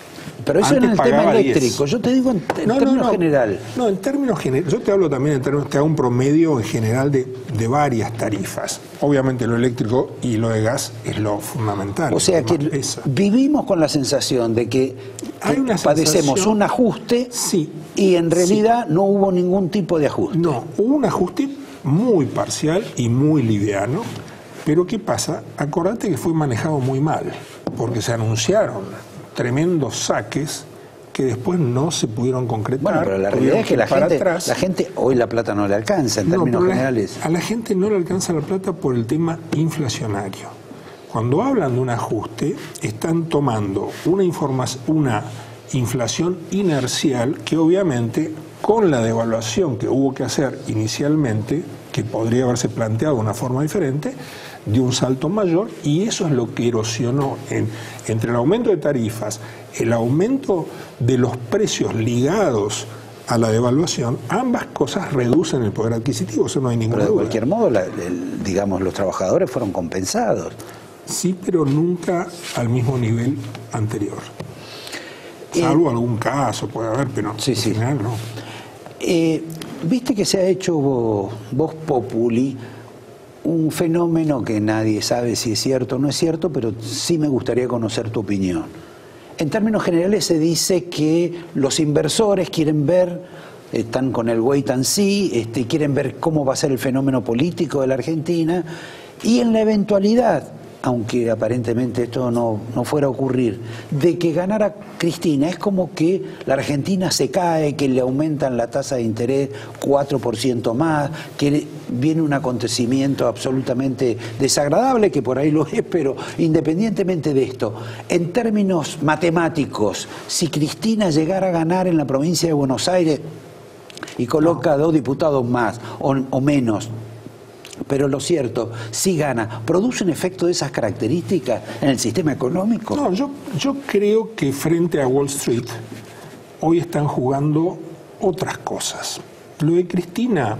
Pero eso Antes en el tema pagaba eléctrico. diez. Yo te digo en, en No, no, términos no. general. No, en términos generales. Yo te hablo también en términos, te hago un promedio en general de, de varias tarifas. Obviamente lo eléctrico y lo de gas es lo fundamental. O sea que Esa. vivimos con la sensación de que, Hay que una padecemos sensación- un ajuste Sí. y en realidad no hubo ningún tipo de ajuste. No, hubo un ajuste muy parcial y muy liviano, pero ¿qué pasa? Acordate que fue manejado muy mal, porque se anunciaron tremendos saques que después no se pudieron concretar. Bueno, pero la tuvieron realidad es que la para gente, atrás. la gente hoy la plata no le alcanza en No, términos pero la- generales. a la gente no le alcanza la plata por el tema inflacionario. Cuando hablan de un ajuste, están tomando una, informa- una inflación inercial que obviamente con la devaluación que hubo que hacer inicialmente, que podría haberse planteado de una forma diferente, dio un salto mayor y eso es lo que erosionó en, entre el aumento de tarifas, el aumento de los precios ligados a la devaluación, ambas cosas reducen el poder adquisitivo, eso no hay ninguna Pero de duda. cualquier modo, la- el- digamos, los trabajadores fueron compensados. Sí, pero nunca al mismo nivel anterior. Salvo algún caso, puede haber, pero Sí, en sí. general no. Eh, Viste que se ha hecho vo- Vox Populi un fenómeno que nadie sabe si es cierto o no es cierto, pero sí me gustaría conocer tu opinión. En términos generales se dice que los inversores quieren ver, están con el wait and see, este, quieren ver cómo va a ser el fenómeno político de la Argentina y en la eventualidad, aunque aparentemente esto no, no fuera a ocurrir, de que ganara Cristina, es como que la Argentina se cae, que le aumentan la tasa de interés cuatro por ciento más, que viene un acontecimiento absolutamente desagradable, que por ahí lo es, pero independientemente de esto, en términos matemáticos, si Cristina llegara a ganar en la provincia de Buenos Aires y coloca dos diputados más o, o menos, pero lo cierto, si gana, ¿produce un efecto de esas características en el sistema económico? No, yo, yo creo que frente a Wall Street hoy están jugando otras cosas. Lo de Cristina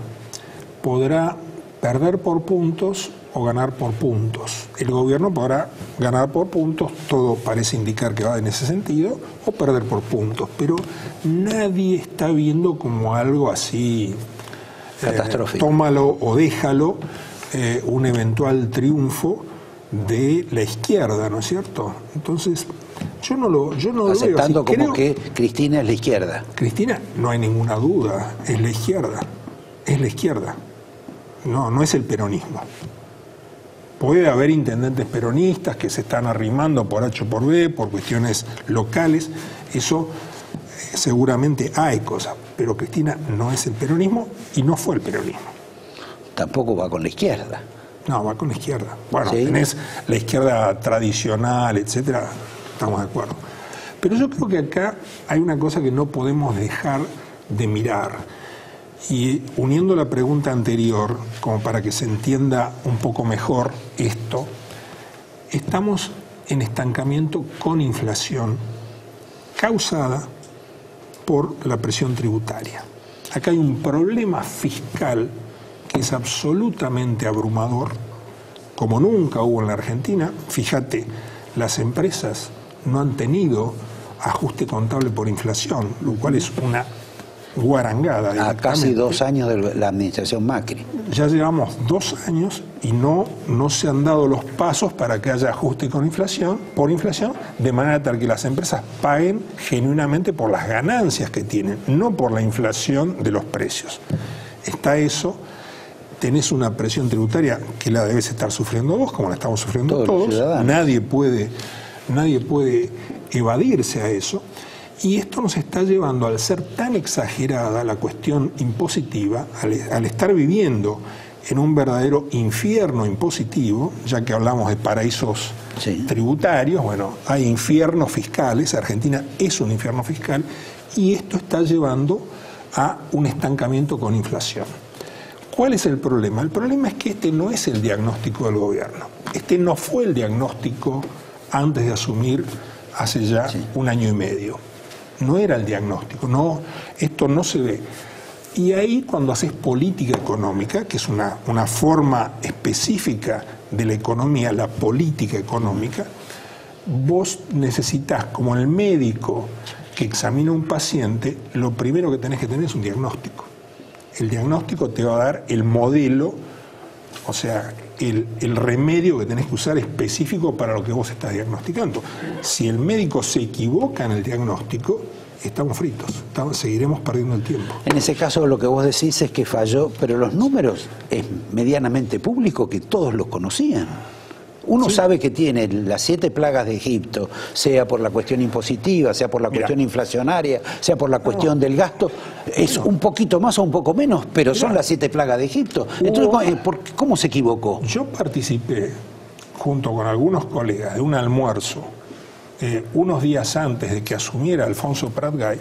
podrá perder por puntos o ganar por puntos. El gobierno podrá ganar por puntos, todo parece indicar que va en ese sentido, o perder por puntos, pero nadie está viendo como algo así catastrófico. Eh, tómalo o déjalo, eh, un eventual triunfo de la izquierda, ¿no es cierto? Entonces, yo no lo, yo no lo veo Aceptando así. como Creo- que Cristina es la izquierda. Cristina, no hay ninguna duda, es la izquierda, es la izquierda, no, no es el peronismo. Puede haber intendentes peronistas que se están arrimando por H o por B, por cuestiones locales, eso eh, seguramente hay cosas, pero Cristina no es el peronismo y no fue el peronismo. Tampoco va con la izquierda. No, va con la izquierda. Bueno, Sí. tenés la izquierda tradicional, etcétera, estamos de acuerdo. Pero yo creo que acá hay una cosa que no podemos dejar de mirar. Y uniendo la pregunta anterior, como para que se entienda un poco mejor esto, estamos en estancamiento con inflación causada por la presión tributaria. Acá hay un problema fiscal que es absolutamente abrumador, como nunca hubo en la Argentina. Fíjate, las empresas no han tenido ajuste contable por inflación, lo cual es una guarangada. A casi directamente. dos años de la administración Macri. Ya llevamos dos años y no, no se han dado los pasos para que haya ajuste con inflación, por inflación, de manera tal que las empresas paguen genuinamente por las ganancias que tienen, no por la inflación de los precios. Está eso, tenés una presión tributaria que la debes estar sufriendo vos, como la estamos sufriendo Todos los todos. ciudadanos. Nadie puede, nadie puede evadirse a eso. Y esto nos está llevando, al ser tan exagerada la cuestión impositiva, al, al estar viviendo en un verdadero infierno impositivo, ya que hablamos de paraísos Sí. tributarios, bueno, hay infiernos fiscales, Argentina es un infierno fiscal, y esto está llevando a un estancamiento con inflación. ¿Cuál es el problema? El problema es que este no es el diagnóstico del gobierno. Este no fue el diagnóstico antes de asumir hace ya Sí. un año y medio. No era el diagnóstico, no, esto no se ve. Y ahí cuando haces política económica, que es una, una forma específica de la economía, la política económica, vos necesitas, como el médico que examina un paciente, lo primero que tenés que tener es un diagnóstico. El diagnóstico te va a dar el modelo, o sea, el, el remedio que tenés que usar específico para lo que vos estás diagnosticando. Si el médico se equivoca en el diagnóstico, estamos fritos, estamos, seguiremos perdiendo el tiempo. En ese caso lo que vos decís es que falló, pero los números es medianamente público, que todos los conocían. Uno sí sabe que tiene las siete plagas de Egipto, sea por la cuestión impositiva, sea por la Mirá. cuestión inflacionaria, sea por la cuestión no. del gasto, es no. un poquito más o un poco menos, pero Mirá. son las siete plagas de Egipto. Entonces, ¿por qué, ¿cómo se equivocó? Yo participé, junto con algunos colegas, de un almuerzo, eh, unos días antes de que asumiera Alfonso Prat-Gay,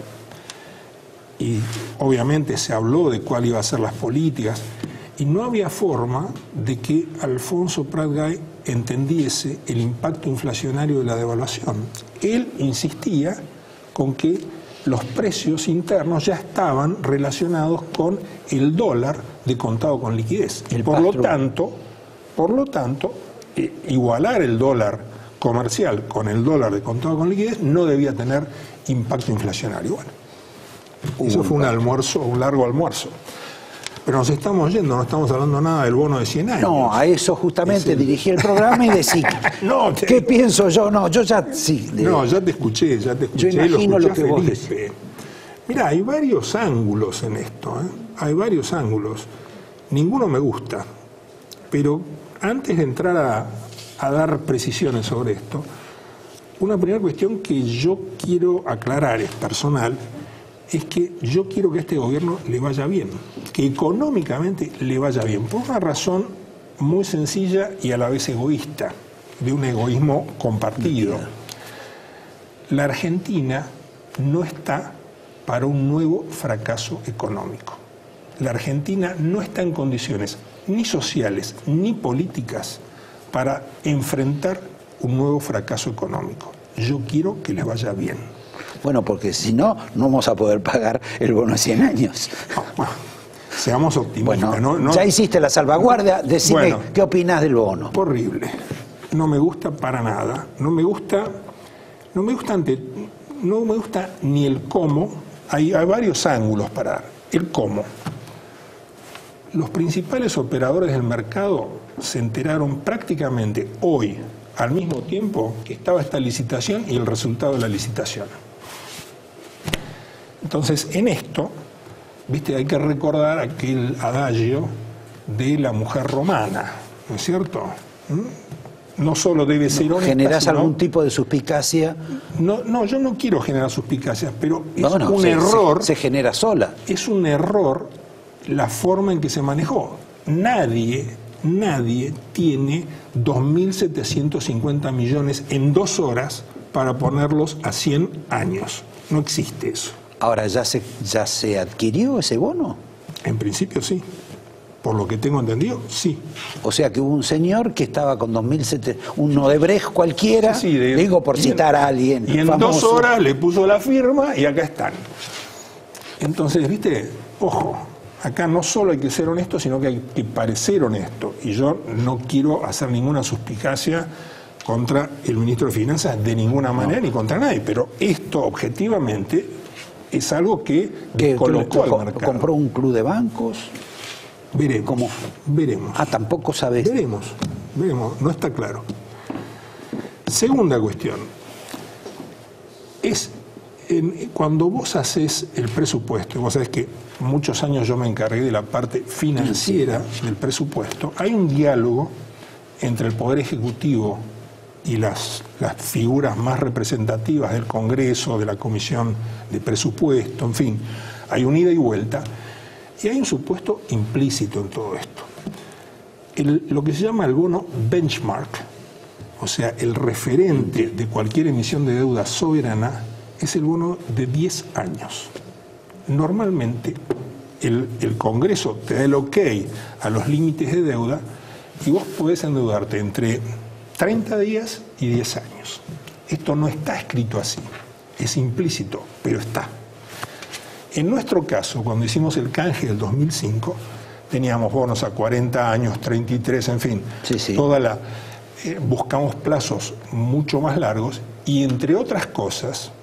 y obviamente se habló de cuál iba a ser las políticas, y no había forma de que Alfonso Prat-Gay entendiese el impacto inflacionario de la devaluación. Él insistía con que los precios internos ya estaban relacionados con el dólar de contado con liquidez. Y por lo tanto, por lo tanto, eh, igualar el dólar comercial con el dólar de contado con liquidez no debía tener impacto inflacionario. Bueno, uh, eso fue un almuerzo, un largo almuerzo. Pero nos estamos yendo, no estamos hablando nada del bono de cien años. No, a eso justamente el... dirigí el programa y decía, no, te... ¿qué pienso yo? No, yo ya sí. De... No, ya te escuché, ya te escuché. Yo imagino lo, lo que vos decís. Mira, hay varios ángulos en esto, ¿eh? Hay varios ángulos. Ninguno me gusta, pero antes de entrar a, a dar precisiones sobre esto, una primera cuestión que yo quiero aclarar, es personal, es que yo quiero que a este gobierno le vaya bien, que económicamente le vaya bien, por una razón muy sencilla y a la vez egoísta, de un egoísmo compartido. La Argentina no está para un nuevo fracaso económico. La Argentina no está en condiciones ni sociales ni políticas para enfrentar un nuevo fracaso económico. Yo quiero que les vaya bien. Bueno, porque si no, no vamos a poder pagar el bono de cien años. No, bueno, seamos optimistas. Bueno, no, no, ya hiciste la salvaguardia, decime bueno, qué opinás del bono. Horrible. No me gusta para nada. No me gusta, no me gusta ante, no me gusta ni el cómo. Hay, hay varios ángulos para dar. El cómo. Los principales operadores del mercado se enteraron prácticamente hoy, al mismo tiempo que estaba esta licitación y el resultado de la licitación. Entonces, en esto, viste, hay que recordar aquel adagio de la mujer romana, ¿no es cierto? ¿Mm? No solo debe ser honesta, ¿generás sino... algún tipo de suspicacia? No, no, yo no quiero generar suspicacias, pero es no, no, un se, error... Se, se genera sola. Es un error la forma en que se manejó. Nadie, nadie tiene dos mil setecientos cincuenta millones en dos horas para ponerlos a cien años. No existe eso. Ahora, ¿ya se, ya se adquirió ese bono? En principio sí. Por lo que tengo entendido, sí. O sea que hubo un señor que estaba con dos mil setecientos, un Odebrecht cualquiera, sí, sí, de, digo por citar en, a alguien y en famoso. Dos horas le puso la firma y acá están. Entonces, viste, ojo, acá no solo hay que ser honesto, sino que hay que parecer honesto. Y yo no quiero hacer ninguna suspicacia contra el ministro de Finanzas de ninguna manera, no. ni contra nadie, pero esto objetivamente es algo que descolocó al mercado. ¿Compró un club de bancos? Veremos. ¿Cómo? Veremos. Ah, tampoco sabes. Veremos, veremos, no está claro. Segunda cuestión. Es en, cuando vos haces el presupuesto, y vos sabés que muchos años yo me encargué de la parte financiera del presupuesto, hay un diálogo entre el Poder Ejecutivo y las, las figuras más representativas del Congreso, de la Comisión de Presupuesto, en fin, hay un ida y vuelta. Y hay un supuesto implícito en todo esto. El, lo que se llama el bono benchmark, o sea, el referente de cualquier emisión de deuda soberana, es el bono de diez años. Normalmente, el, el Congreso te da el ok a los límites de deuda y vos podés endeudarte entre treinta días y diez años. Esto no está escrito así, es implícito, pero está. En nuestro caso, cuando hicimos el canje del dos mil cinco, teníamos bonos a cuarenta años, treinta y tres, en fin, sí, sí. toda la eh, buscamos plazos mucho más largos y, entre otras cosas,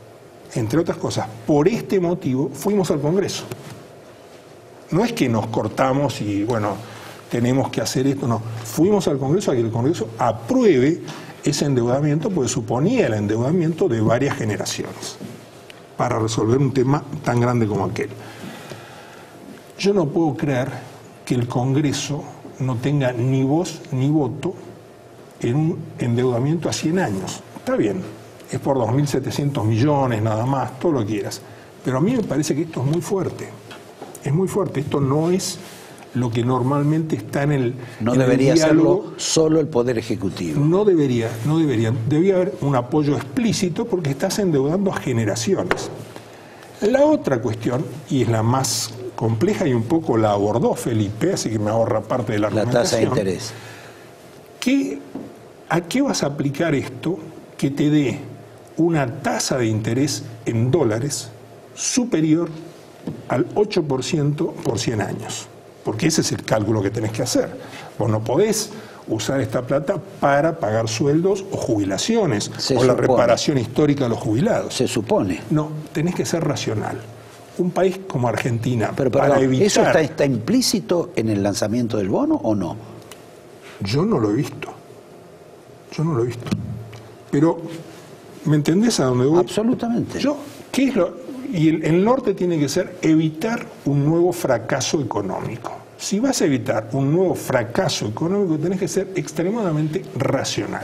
entre otras cosas, por este motivo fuimos al Congreso. No es que nos cortamos y, bueno, tenemos que hacer esto, no. Fuimos al Congreso a que el Congreso apruebe ese endeudamiento, porque suponía el endeudamiento de varias generaciones para resolver un tema tan grande como aquel. Yo no puedo creer que el Congreso no tenga ni voz ni voto en un endeudamiento a cien años. Está bien, es por dos mil setecientos millones nada más, todo lo que quieras. Pero a mí me parece que esto es muy fuerte. Es muy fuerte. Esto no es lo que normalmente está en el No en debería el diálogo. serlo solo el Poder Ejecutivo. No debería, no debería. Debía haber un apoyo explícito porque estás endeudando a generaciones. La otra cuestión, y es la más compleja y un poco la abordó Felipe, así que me ahorra parte de la La argumentación. tasa de interés. ¿Qué, ¿A qué vas a aplicar esto que te dé una tasa de interés en dólares superior al ocho por ciento por cien años? Porque ese es el cálculo que tenés que hacer. Vos no podés usar esta plata para pagar sueldos o jubilaciones, Se o la supone. reparación histórica de los jubilados. Se supone. No, tenés que ser racional. Un país como Argentina, Pero para perdón, evitar... ¿eso está, está implícito en el lanzamiento del bono o no? Yo no lo he visto. Yo no lo he visto. Pero, ¿me entendés a dónde voy? Absolutamente. Yo, ¿qué es lo...? Y el, el norte tiene que ser evitar un nuevo fracaso económico. Si vas a evitar un nuevo fracaso económico, tenés que ser extremadamente racional.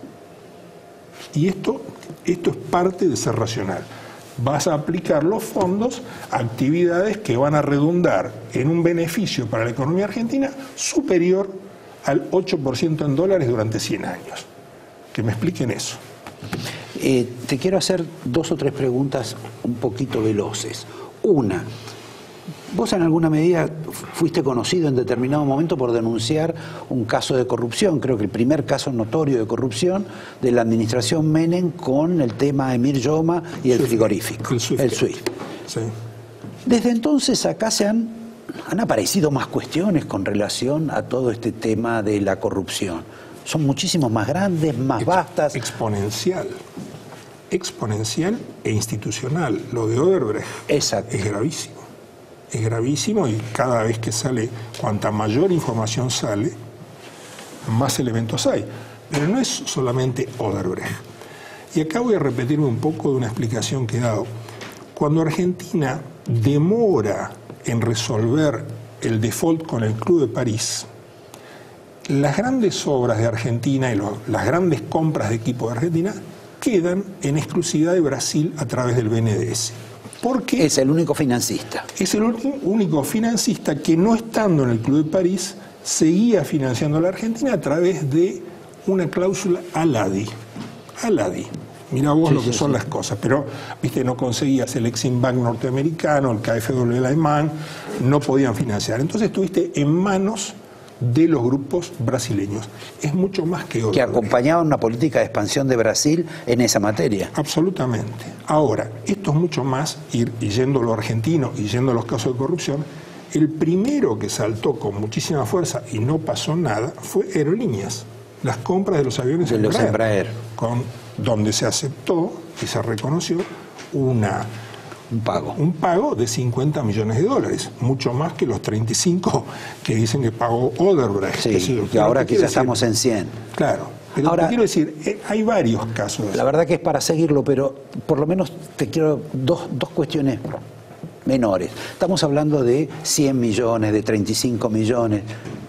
Y esto, esto es parte de ser racional. Vas a aplicar los fondos a actividades que van a redundar en un beneficio para la economía argentina superior al ocho por ciento en dólares durante cien años. Que me expliquen eso. Eh, te quiero hacer dos o tres preguntas un poquito veloces. Una, vos en alguna medida fuiste conocido en determinado momento por denunciar un caso de corrupción, creo que el primer caso notorio de corrupción de la administración Menem con el tema Emir Yoma y el Swift. frigorífico, El Swift. el Swift. Sí. Desde entonces acá se han, han aparecido más cuestiones con relación a todo este tema de la corrupción. Son muchísimos más grandes, más Ex- vastas. Exponencial. Exponencial e institucional. Lo de Odebrecht Exacto. es gravísimo. Es gravísimo y cada vez que sale, cuanta mayor información sale, más elementos hay. Pero no es solamente Odebrecht. Y acá voy a repetirme un poco de una explicación que he dado. Cuando Argentina demora en resolver el default con el Club de París, las grandes obras de Argentina y lo, las grandes compras de equipo de Argentina quedan en exclusividad de Brasil a través del B N D E S. Porque Es el único financista. es el uni- único financista que, no estando en el Club de París, seguía financiando a la Argentina a través de una cláusula ALADI. ALADI. Mirá vos Sí, lo que sí, son sí. las cosas. Pero, viste, no conseguías el Exim Bank norteamericano, el K F W alemán, no podían financiar. Entonces estuviste en manos de los grupos brasileños. Es mucho más que Que Odebrecht. acompañaban una política de expansión de Brasil en esa materia. Absolutamente. Ahora, esto es mucho más, ir y yendo a lo argentino y yendo a los casos de corrupción. El primero que saltó con muchísima fuerza y no pasó nada fue Aerolíneas. Las compras de los aviones De los Embraer. Con, donde se aceptó y se reconoció una, Un pago. un pago de cincuenta millones de dólares, mucho más que los treinta y cinco que dicen que pagó Odebrecht. Sí, qué sé yo. que Pero ahora te quizás quiero decir- estamos en cien. Claro, pero Ahora- te quiero decir, eh, hay varios casos. La verdad que es para seguirlo, pero por lo menos te quiero dos, dos cuestiones menores. Estamos hablando de cien millones, de treinta y cinco millones.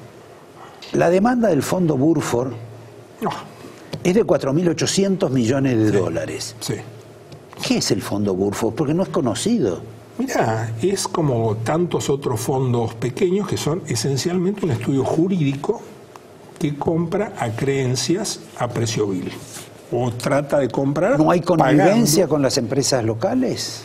La demanda del fondo Burford No, es de cuatro mil ochocientos millones de dólares. sí. ¿Qué es el fondo Burford? Porque no es conocido. Mirá, es como tantos otros fondos pequeños que son esencialmente un estudio jurídico que compra a creencias a precio vil. O trata de comprar. ¿No hay connivencia pagando. con las empresas locales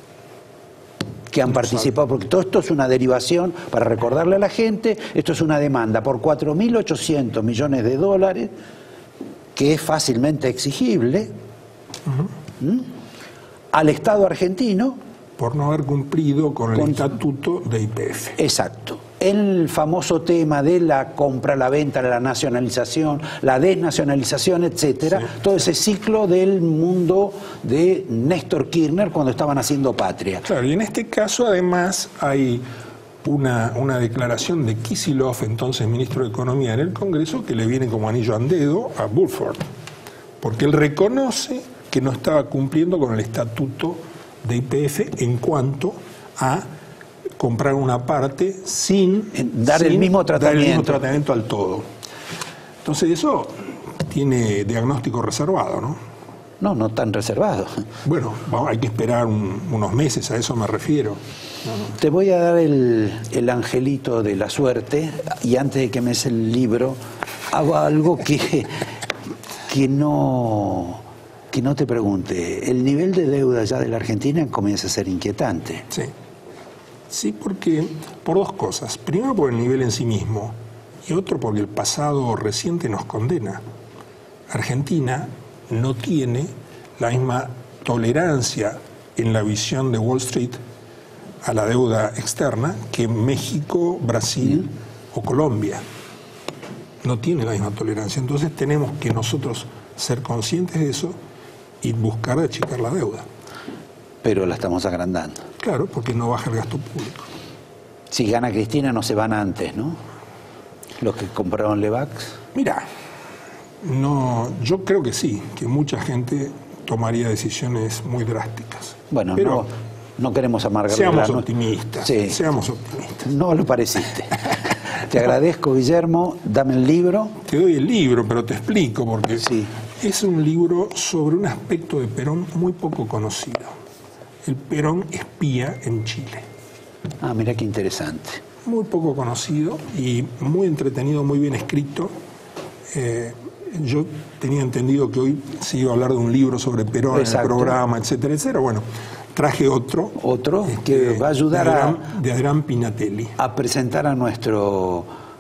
que han No participado? Porque todo esto es una derivación, para recordarle a la gente, esto es una demanda por cuatro mil ochocientos millones de dólares, que es fácilmente exigible, ¿m? al Estado argentino. Por no haber cumplido con el Con- estatuto de I P F. Exacto. el famoso tema de la compra, la venta, la nacionalización, la desnacionalización, etcétera, sí, todo ese ciclo del mundo de Néstor Kirchner cuando estaban haciendo patria. Claro, y en este caso además hay una, una declaración de Kicillof, entonces ministro de Economía en el Congreso, que le viene como anillo al dedo a Burford, porque él reconoce que no estaba cumpliendo con el estatuto de Y P F en cuanto a comprar una parte sin dar sin el mismo tratamiento. dar el mismo tratamiento al todo. Entonces eso tiene diagnóstico reservado, ¿no? No, no tan reservado. Bueno, hay que esperar un, unos meses, a eso me refiero. No, no. Te voy a dar el, el angelito de la suerte, y antes de que me des el libro, hago algo que, que no... que no te pregunte. El nivel de deuda ya de la Argentina comienza a ser inquietante. Sí. Sí, porque por dos cosas. Primero por el nivel en sí mismo y otro porque el pasado reciente nos condena. Argentina no tiene la misma tolerancia en la visión de Wall Street a la deuda externa que México, Brasil ¿Mm? o Colombia. No tiene la misma tolerancia. Entonces tenemos que nosotros ser conscientes de eso y buscar achicar la deuda. Pero la estamos agrandando. Claro, porque no baja el gasto público. Si gana Cristina no se van antes, ¿no? Los que compraron Levax. Mira, no, yo creo que sí, que mucha gente tomaría decisiones muy drásticas. Bueno, pero no, no queremos amargar. Seamos optimistas, sí. seamos optimistas. No lo pareciste. Te agradezco, Guillermo. Dame el libro. Te doy el libro, pero te explico, porque sí. es un libro sobre un aspecto de Perón muy poco conocido. El Perón espía en Chile. Ah, mira qué interesante. Muy poco conocido y muy entretenido, muy bien escrito. Eh, yo tenía entendido que hoy se iba a hablar de un libro sobre Perón Exacto. en el programa, etcétera, etcétera. Bueno, traje otro. Otro este, que va a ayudar de Adrián, a, de Adrián Pinatelli. A presentar a nuestro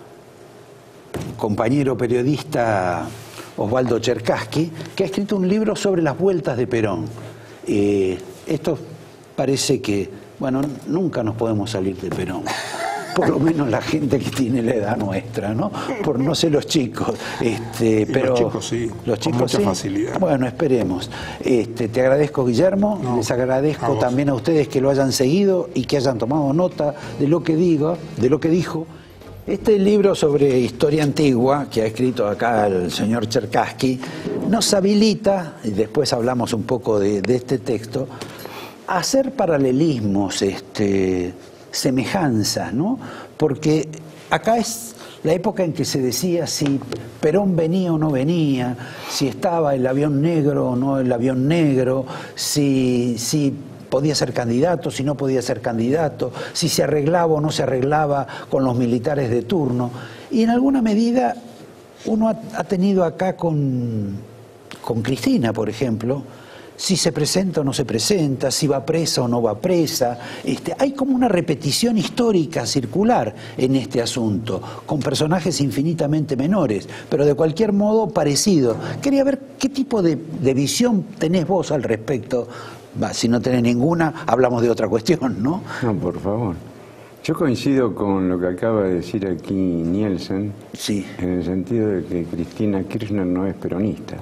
compañero periodista Osvaldo Cherkassky, que ha escrito un libro sobre las vueltas de Perón. Eh, esto parece que, bueno, nunca nos podemos salir de Perón. Por lo menos la gente que tiene la edad nuestra, ¿no? Por no ser los chicos. Este, pero los chicos sí, los chicos con mucha sí. facilidad. Bueno, esperemos. Este, te agradezco, Guillermo. No, Les agradezco a también a ustedes que lo hayan seguido y que hayan tomado nota de lo que digo, de lo que dijo. Este libro sobre historia antigua, que ha escrito acá el señor Cherkassky, nos habilita, y después hablamos un poco de, de este texto, a hacer paralelismos, este, semejanzas, ¿no? Porque acá es la época en que se decía si Perón venía o no venía, si estaba el avión negro o no el avión negro, si... si podía ser candidato, si no podía ser candidato, si se arreglaba o no se arreglaba con los militares de turno. Y en alguna medida uno ha, ha tenido acá con, con Cristina, por ejemplo, si se presenta o no se presenta, si va presa o no va presa. Este, hay como una repetición histórica circular en este asunto, con personajes infinitamente menores, pero de cualquier modo parecido. Quería ver qué tipo de, de visión tenés vos al respecto. Va, si no tenés ninguna, hablamos de otra cuestión, ¿no? No, por favor. Yo coincido con lo que acaba de decir aquí Nielsen, sí. en el sentido de que Cristina Kirchner no es peronista.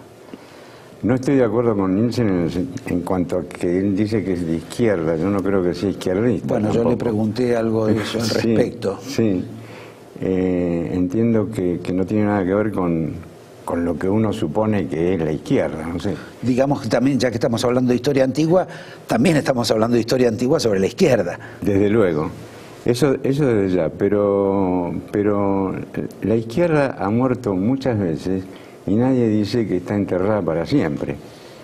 No estoy de acuerdo con Nielsen en, el, en cuanto a que él dice que es de izquierda. Yo no creo que sea izquierdista. Bueno, tampoco. Yo le pregunté algo de eso al sí, respecto. Sí, eh, entiendo que, que no tiene nada que ver con... con lo que uno supone que es la izquierda, no sé. Digamos que también, ya que estamos hablando de historia antigua, también estamos hablando de historia antigua sobre la izquierda. Desde luego, eso, eso desde ya, pero, pero la izquierda ha muerto muchas veces y nadie dice que está enterrada para siempre.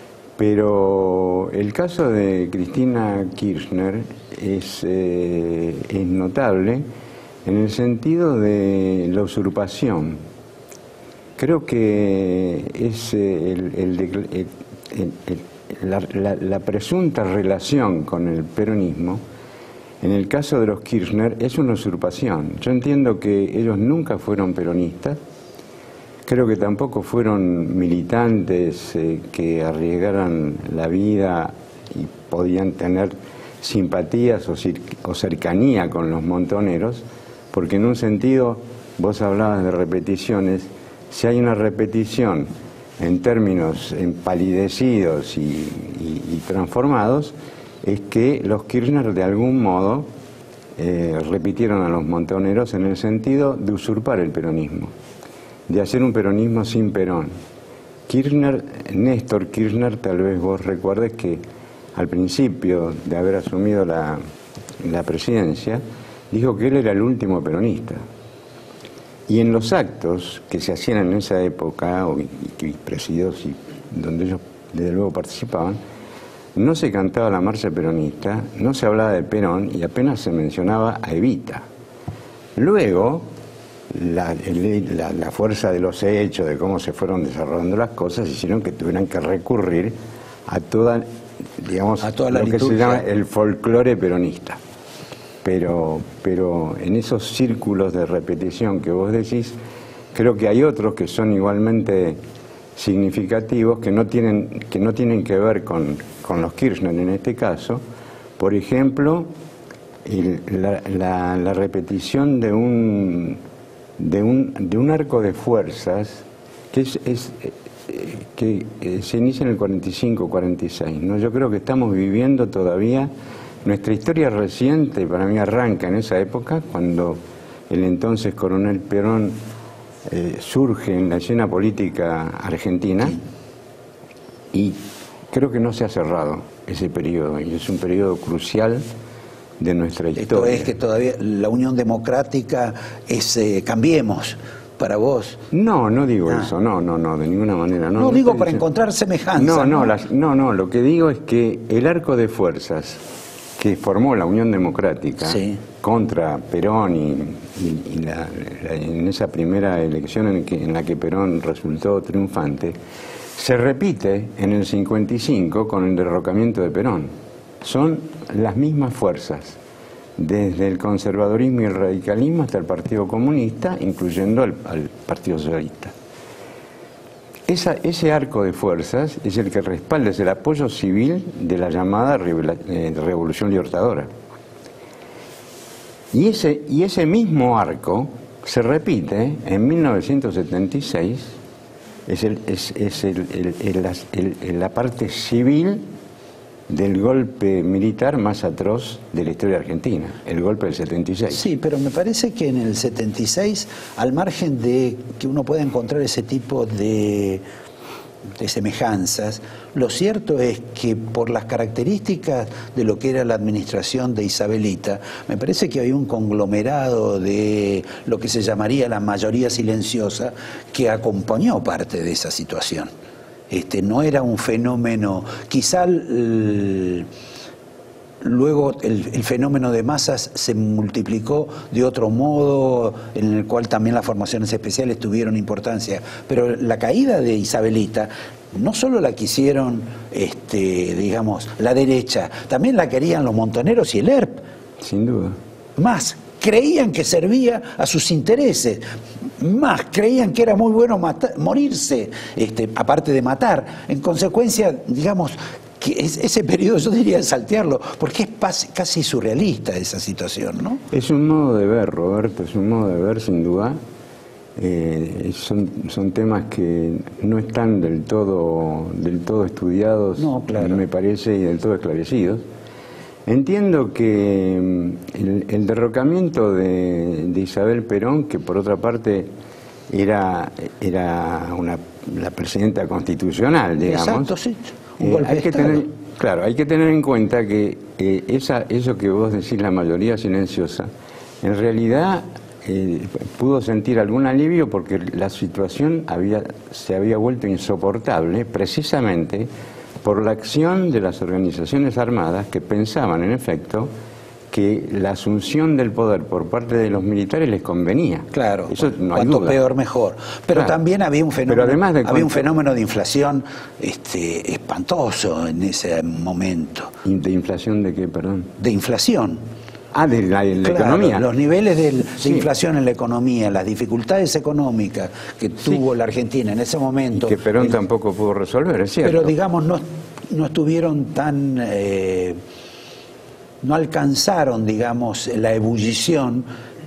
Pero el caso de Cristina Kirchner es, eh, es notable en el sentido de la usurpación. Creo que es el, el, el, el, el, la, la, la presunta relación con el peronismo, en el caso de los Kirchner, es una usurpación. Yo entiendo que ellos nunca fueron peronistas, creo que tampoco fueron militantes eh, que arriesgaran la vida y podían tener simpatías o, o cercanía con los montoneros, porque en un sentido, vos hablabas de repeticiones, si hay una repetición en términos empalidecidos y, y, y transformados, es que los Kirchner de algún modo eh, repitieron a los montoneros en el sentido de usurpar el peronismo, de hacer un peronismo sin Perón. Kirchner, Néstor Kirchner, tal vez vos recuerdes que al principio de haber asumido la, la presidencia, dijo que él era el último peronista. Y en los actos que se hacían en esa época, o, y, y presididos, y donde ellos desde luego participaban, no se cantaba la marcha peronista, no se hablaba de Perón y apenas se mencionaba a Evita. Luego, la, el, la, la fuerza de los hechos, de cómo se fueron desarrollando las cosas, hicieron que tuvieran que recurrir a toda, digamos, a toda la lo liturgia. que se llama el folclore peronista. Pero, pero en esos círculos de repetición que vos decís, creo que hay otros que son igualmente significativos, que no tienen que, no tienen que ver con, con los Kirchner en este caso. Por ejemplo, el, la, la, la repetición de un, de, un, de un arco de fuerzas que, es, es, que se inicia en el cuarenta y cinco cuarenta y seis, ¿no? Yo creo que estamos viviendo todavía. Nuestra historia reciente, para mí, arranca en esa época, cuando el entonces coronel Perón eh, surge en la escena política argentina, y creo que no se ha cerrado ese periodo, y es un periodo crucial de nuestra historia. Esto es que todavía la Unión Democrática es eh, Cambiemos para vos. No, no digo ah. eso, no, no, no, de ninguna manera. No, no, no digo para diciendo... encontrar semejanza. No, no, ¿no? las, no, no, lo que digo es que el arco de fuerzas que formó la Unión Democrática sí. contra Perón y, y, y la, la, en esa primera elección en, que, en la que Perón resultó triunfante, se repite en el cincuenta y cinco con el derrocamiento de Perón. Son las mismas fuerzas, desde el conservadurismo y el radicalismo hasta el Partido Comunista, incluyendo al, al Partido Socialista. Esa, ese arco de fuerzas es el que respalda, es el apoyo civil de la llamada eh, Revolución Libertadora. Y ese, y ese mismo arco se repite en mil novecientos setenta y seis, es, el, es, es el, el, el, el, el, la parte civil del golpe militar más atroz de la historia argentina, el golpe del setenta y seis. Sí, pero me parece que en el setenta y seis, al margen de que uno pueda encontrar ese tipo de, de semejanzas, lo cierto es que por las características de lo que era la administración de Isabelita, me parece que había un conglomerado de lo que se llamaría la mayoría silenciosa que acompañó parte de esa situación. Este, no era un fenómeno, quizá el, luego el, el fenómeno de masas se multiplicó de otro modo, en el cual también las formaciones especiales tuvieron importancia, pero la caída de Isabelita no solo la quisieron, este, digamos, la derecha, también la querían los montoneros y el E R P. Sin duda. Más, creían que servía a sus intereses. Más, creían que era muy bueno matar, morirse, este, aparte de matar. En consecuencia, digamos, que es, ese periodo yo diría saltearlo, porque es pas, casi surrealista esa situación, ¿no? Es un modo de ver, Roberto, es un modo de ver sin duda. Eh, son, son temas que no están del todo, del todo estudiados, no, claro. me parece, y del todo esclarecidos. Entiendo que el, el derrocamiento de, de Isabel Perón, que por otra parte era, era una, la presidenta constitucional, digamos. Exacto, sí. Un eh, golpe hay de que Estado. tener, claro, hay que tener en cuenta que eh, esa, eso que vos decís, la mayoría silenciosa, en realidad eh, pudo sentir algún alivio porque la situación había, se había vuelto insoportable precisamente por la acción de las organizaciones armadas que pensaban, en efecto, que la asunción del poder por parte de los militares les convenía. Claro, eso no hay cuanto duda. Peor mejor. Pero claro. también había un fenómeno, Pero además de había cuanto... un fenómeno de inflación este, espantoso en ese momento. ¿De inflación de qué, perdón? De inflación. Ah, de la, de la claro, economía. Los niveles de, de sí. inflación en la economía, las dificultades económicas que sí. tuvo la Argentina en ese momento. Y que Perón el, tampoco pudo resolver, es cierto. Pero digamos, no, no estuvieron tan... Eh, no alcanzaron, digamos, la ebullición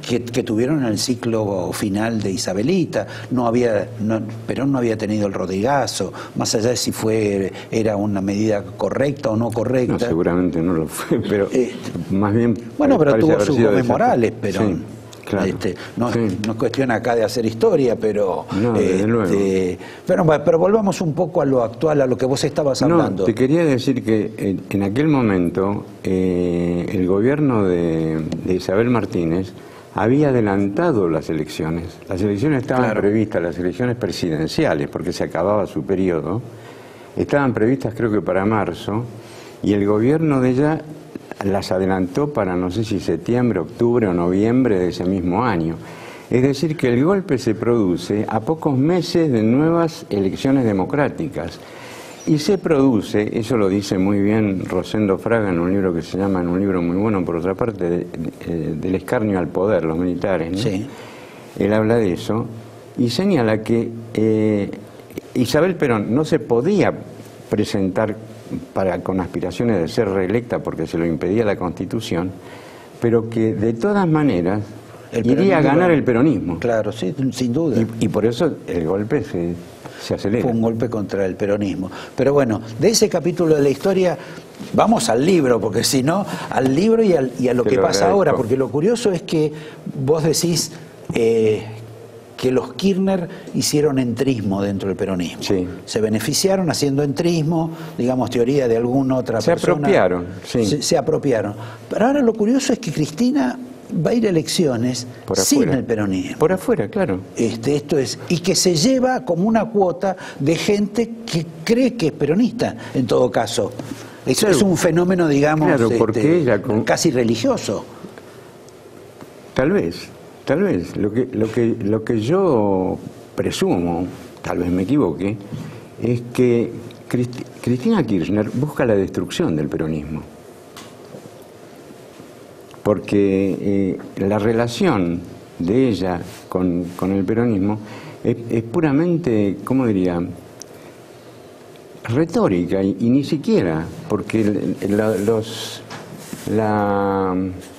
que, que tuvieron en el ciclo final de Isabelita. No había, no, Perón no había tenido el Rodrigazo, más allá de si fue era una medida correcta o no correcta. No, seguramente no lo fue, pero eh, más bien... Bueno, pero tuvo sus memorales, Perón. Sí. Claro, este, no, sí. no es cuestión acá de hacer historia, pero, no, desde este, luego. Pero, pero volvamos un poco a lo actual, a lo que vos estabas hablando. No, te quería decir que en, en aquel momento eh, el gobierno de, de Isabel Martínez había adelantado las elecciones. Las elecciones estaban claro. previstas, las elecciones presidenciales, porque se acababa su periodo, estaban previstas creo que para marzo, y el gobierno de ella las adelantó para no sé si septiembre, octubre o noviembre de ese mismo año. Es decir, que el golpe se produce a pocos meses de nuevas elecciones democráticas. Y se produce, eso lo dice muy bien Rosendo Fraga en un libro que se llama, en un libro muy bueno por otra parte, de, de, del escarnio al poder, los militares, ¿no? Sí. Él habla de eso y señala que eh, Isabel Perón no se podía presentar para, con aspiraciones de ser reelecta porque se lo impedía la Constitución, pero que de todas maneras el iría a ganar el peronismo. Claro, sí, sin duda. Y, y por eso el golpe se, se acelera. Fue un golpe contra el peronismo. Pero bueno, de ese capítulo de la historia vamos al libro, porque si no, al libro y, al, y a lo Te que lo pasa agradezco. ahora, porque lo curioso es que vos decís... Eh, que los Kirchner hicieron entrismo dentro del peronismo. Sí. Se beneficiaron haciendo entrismo, digamos, teoría de alguna otra se persona. Se apropiaron, sí. Se, se apropiaron. Pero ahora lo curioso es que Cristina va a ir a elecciones sin el peronismo. Por afuera, claro. Este, esto es, y que se lleva como una cuota de gente que cree que es peronista, en todo caso. Eso claro. es un fenómeno, digamos, claro, porque este, ella con... casi religioso. Tal vez. Tal vez, lo que, lo, que, lo que yo presumo, tal vez me equivoque, es que Christi, Cristina Kirchner busca la destrucción del peronismo. Porque eh, la relación de ella con, con el peronismo es, es puramente, ¿cómo diría?, retórica y, y ni siquiera, porque la, los... La,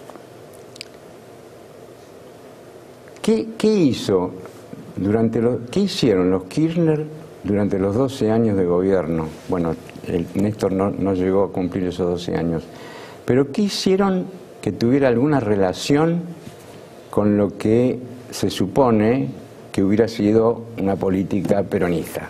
¿Qué, ¿Qué hizo durante los, qué hicieron los Kirchner durante los doce años de gobierno? Bueno, el Néstor no, no llegó a cumplir esos doce años. Pero ¿qué hicieron que tuviera alguna relación con lo que se supone que hubiera sido una política peronista?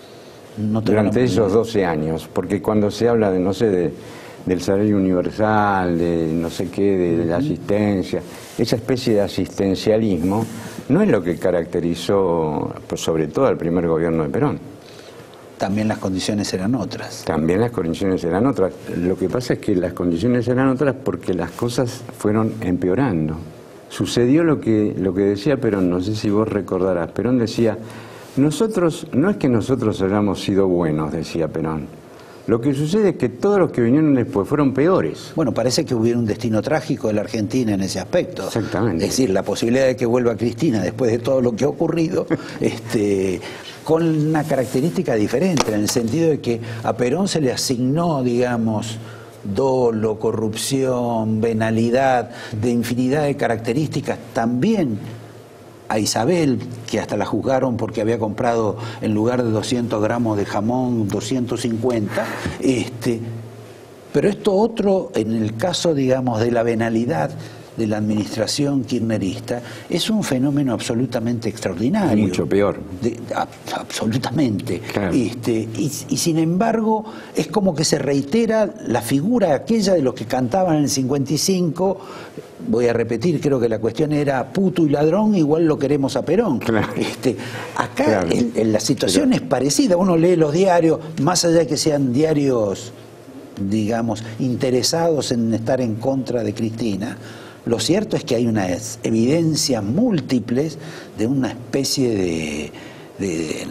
No durante esos doce años. Porque cuando se habla de, no sé, de, del salario universal, de no sé qué, de, de la asistencia... Esa especie de asistencialismo no es lo que caracterizó, pues, sobre todo al primer gobierno de Perón. También las condiciones eran otras. También las condiciones eran otras. Lo que pasa es que las condiciones eran otras porque las cosas fueron empeorando. Sucedió lo que, lo que decía Perón, no sé si vos recordarás. Perón decía, nosotros, no es que nosotros hayamos sido buenos, decía Perón. Lo que sucede es que todos los que vinieron después fueron peores. Bueno, parece que hubiera un destino trágico de la Argentina en ese aspecto. Exactamente. Es decir, la posibilidad de que vuelva Cristina después de todo lo que ha ocurrido, este, con una característica diferente, en el sentido de que a Perón se le asignó, digamos, dolo, corrupción, venalidad, de infinidad de características, también a Isabel, que hasta la juzgaron porque había comprado en lugar de doscientos gramos de jamón, doscientos cincuenta, este, pero esto otro, en el caso, digamos, de la venalidad de la administración kirchnerista, es un fenómeno absolutamente extraordinario. Mucho peor. De, a, absolutamente. Claro. Este, y, y sin embargo, es como que se reitera la figura aquella de los que cantaban en el cincuenta y cinco. Voy a repetir, creo que la cuestión era puto y ladrón, igual lo queremos a Perón. Claro. Este, acá Claro. el, el, la situación Pero... es parecida. Uno lee los diarios, más allá de que sean diarios, digamos, interesados en estar en contra de Cristina, lo cierto es que hay unas evidencias múltiples de una especie de, de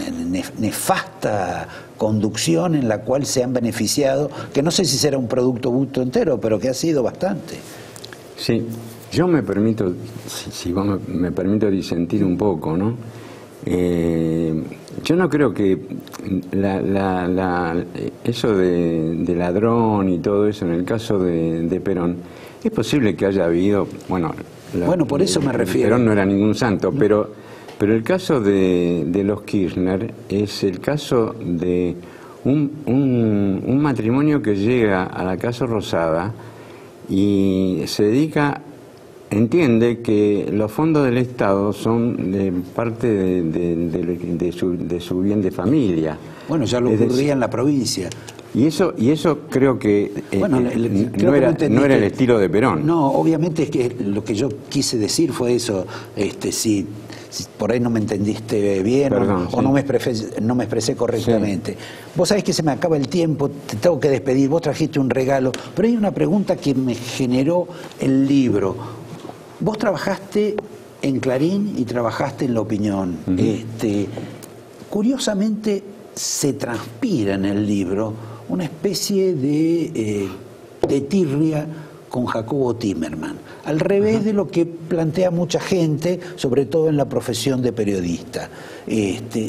nefasta conducción en la cual se han beneficiado, que no sé si será un producto bruto entero, pero que ha sido bastante. Sí, yo me permito, si, si vos me, me permito disentir un poco, ¿no? Eh, yo no creo que la, la, la, eso de, de ladrón y todo eso en el caso de, de Perón, es posible que haya habido, bueno, la, bueno, por eso me refiero. Perón no era ningún santo, pero, pero el caso de, de los Kirchner es el caso de un, un, un matrimonio que llega a la Casa Rosada y se dedica, entiende que los fondos del Estado son de parte de, de, de, de, su, de su bien de familia. Bueno, ya lo Es ocurría decir, en la provincia. Y eso, y eso creo que eh, Bueno, eh, le- le- creo no, que era, no entendí no era el que- estilo de Perón. No, obviamente es que lo que yo quise decir fue eso. Este, si, si por ahí no me entendiste bien o- Perdón, o, sí. no, me expresé, no me expresé correctamente. Vos sabés que se me acaba el tiempo, te tengo que despedir, vos trajiste un regalo, pero hay una pregunta que me generó el libro. Vos trabajaste en Clarín y trabajaste en La Opinión. Ujú. este, curiosamente se transpira en el libro una especie de, eh, de tirria con Jacobo Timerman, al revés de lo que plantea mucha gente, sobre todo en la profesión de periodista. Este,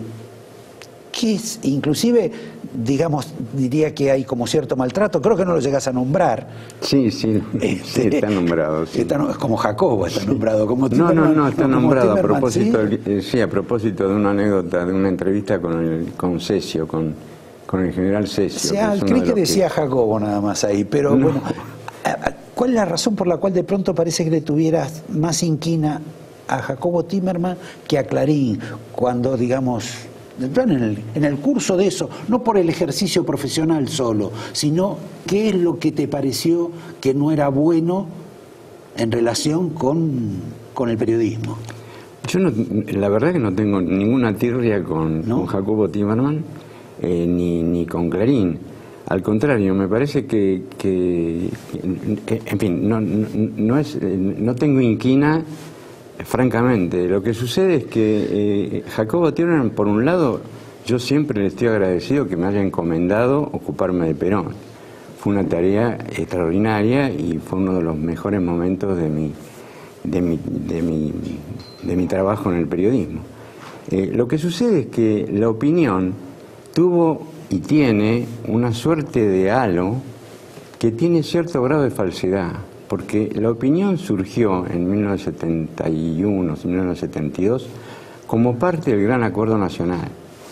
que es, inclusive, digamos, diría que hay como cierto maltrato, creo que no lo llegas a nombrar. Sí, sí, Este, sí, está nombrado. Sí. está no- es como Jacobo, está nombrado. Como No, no, Timerman, no, está como nombrado a Timerman, propósito, ¿sí? eh, sí, a propósito de una anécdota, de una entrevista con el con Cesio, con, con el general Cesio. O sea, que es uno creí de que los decía Jacobo nada más ahí, pero No. bueno, ¿cuál es la razón por la cual de pronto parece que le tuvieras más inquina a Jacobo Timerman que a Clarín, cuando, digamos, en el, en el curso de eso, no por el ejercicio profesional solo, sino qué es lo que te pareció que no era bueno en relación con, con el periodismo? Yo no, la verdad que no tengo ninguna tirria con, ¿No? con Jacobo Timerman, eh, ni, ni con Clarín. Al contrario, me parece que, que que, en fin, no, no, no, es, no tengo inquina, francamente. Lo que sucede es que eh, Jacobo Timerman, por un lado, yo siempre le estoy agradecido que me haya encomendado ocuparme de Perón. Fue una tarea extraordinaria y fue uno de los mejores momentos de mi, de mi, de mi, de mi trabajo en el periodismo. Eh, lo que sucede es que La Opinión tuvo y tiene una suerte de halo que tiene cierto grado de falsedad, porque La Opinión surgió en mil novecientos setenta y uno, mil novecientos setenta y dos, como parte del Gran Acuerdo Nacional.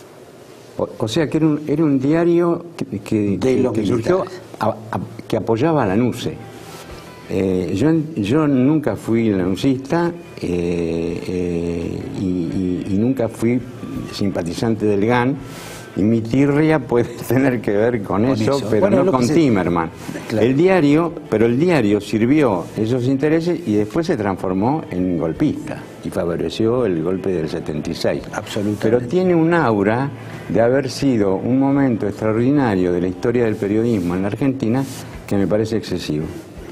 O, o sea, que era un, era un diario que, que, De los que surgió, militares. a- a- que apoyaba a la NUCE. Eh, yo, yo nunca fui lanucista eh, eh, y, y- y nunca fui simpatizante del G A N, y mi tirria puede tener que ver con, Con eso, eso. pero Bueno, no lo que con se- Timerman. Claro. El diario, pero el diario sirvió esos intereses y después se transformó en golpista y favoreció el golpe del setenta y seis. Absolutamente. Pero tiene un aura de haber sido un momento extraordinario de la historia del periodismo en la Argentina que me parece excesivo.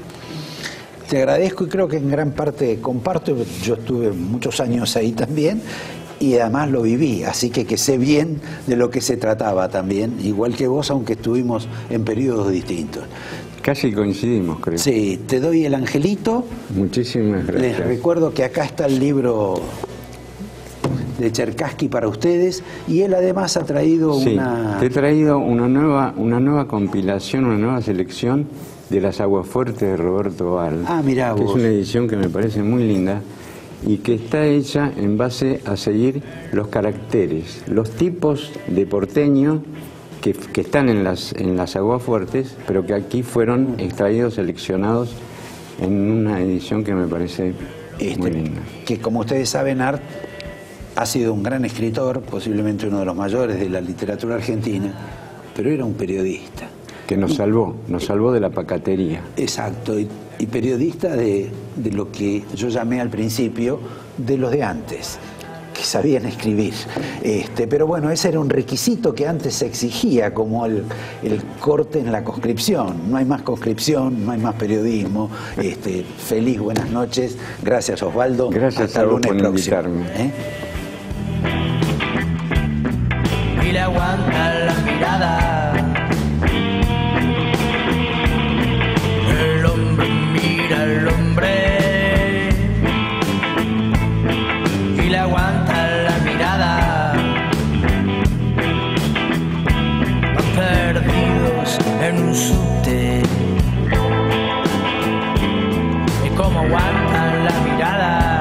Te agradezco y creo que en gran parte comparto, yo estuve muchos años ahí también y además lo viví, así que que sé bien de lo que se trataba también, igual que vos, aunque estuvimos en periodos distintos. Casi coincidimos, creo. Sí, te doy el angelito, Muchísimas gracias. les recuerdo que acá está el libro de Cherkassky para ustedes y él además ha traído Sí, una... te he traído una nueva, una nueva compilación, una nueva selección de Las Aguafuertes de Roberto Val. Ah, mirá que vos. es una edición que me parece muy linda y que está hecha en base a seguir los caracteres, los tipos de porteño que, que están en las, en las Aguafuertes, pero que aquí fueron extraídos, seleccionados en una edición que me parece Este, muy linda. que como ustedes saben, Art ha sido un gran escritor, posiblemente uno de los mayores de la literatura argentina, pero era un periodista. Que nos salvó, nos salvó de la pacatería. Exacto, y, y periodista de, de lo que yo llamé al principio de los de antes, que sabían escribir. Este, pero bueno, ese era un requisito que antes se exigía, como el, el corte en la conscripción. No hay más conscripción, no hay más periodismo. Este, feliz, buenas noches. Gracias, Osvaldo. Gracias Hasta a el vos lunes por próximo. invitarme. ¿Eh? Y le aguanta la mirada. El hombre mira al hombre y le aguanta la mirada. Van perdidos en un subte. Y como como aguantan la mirada.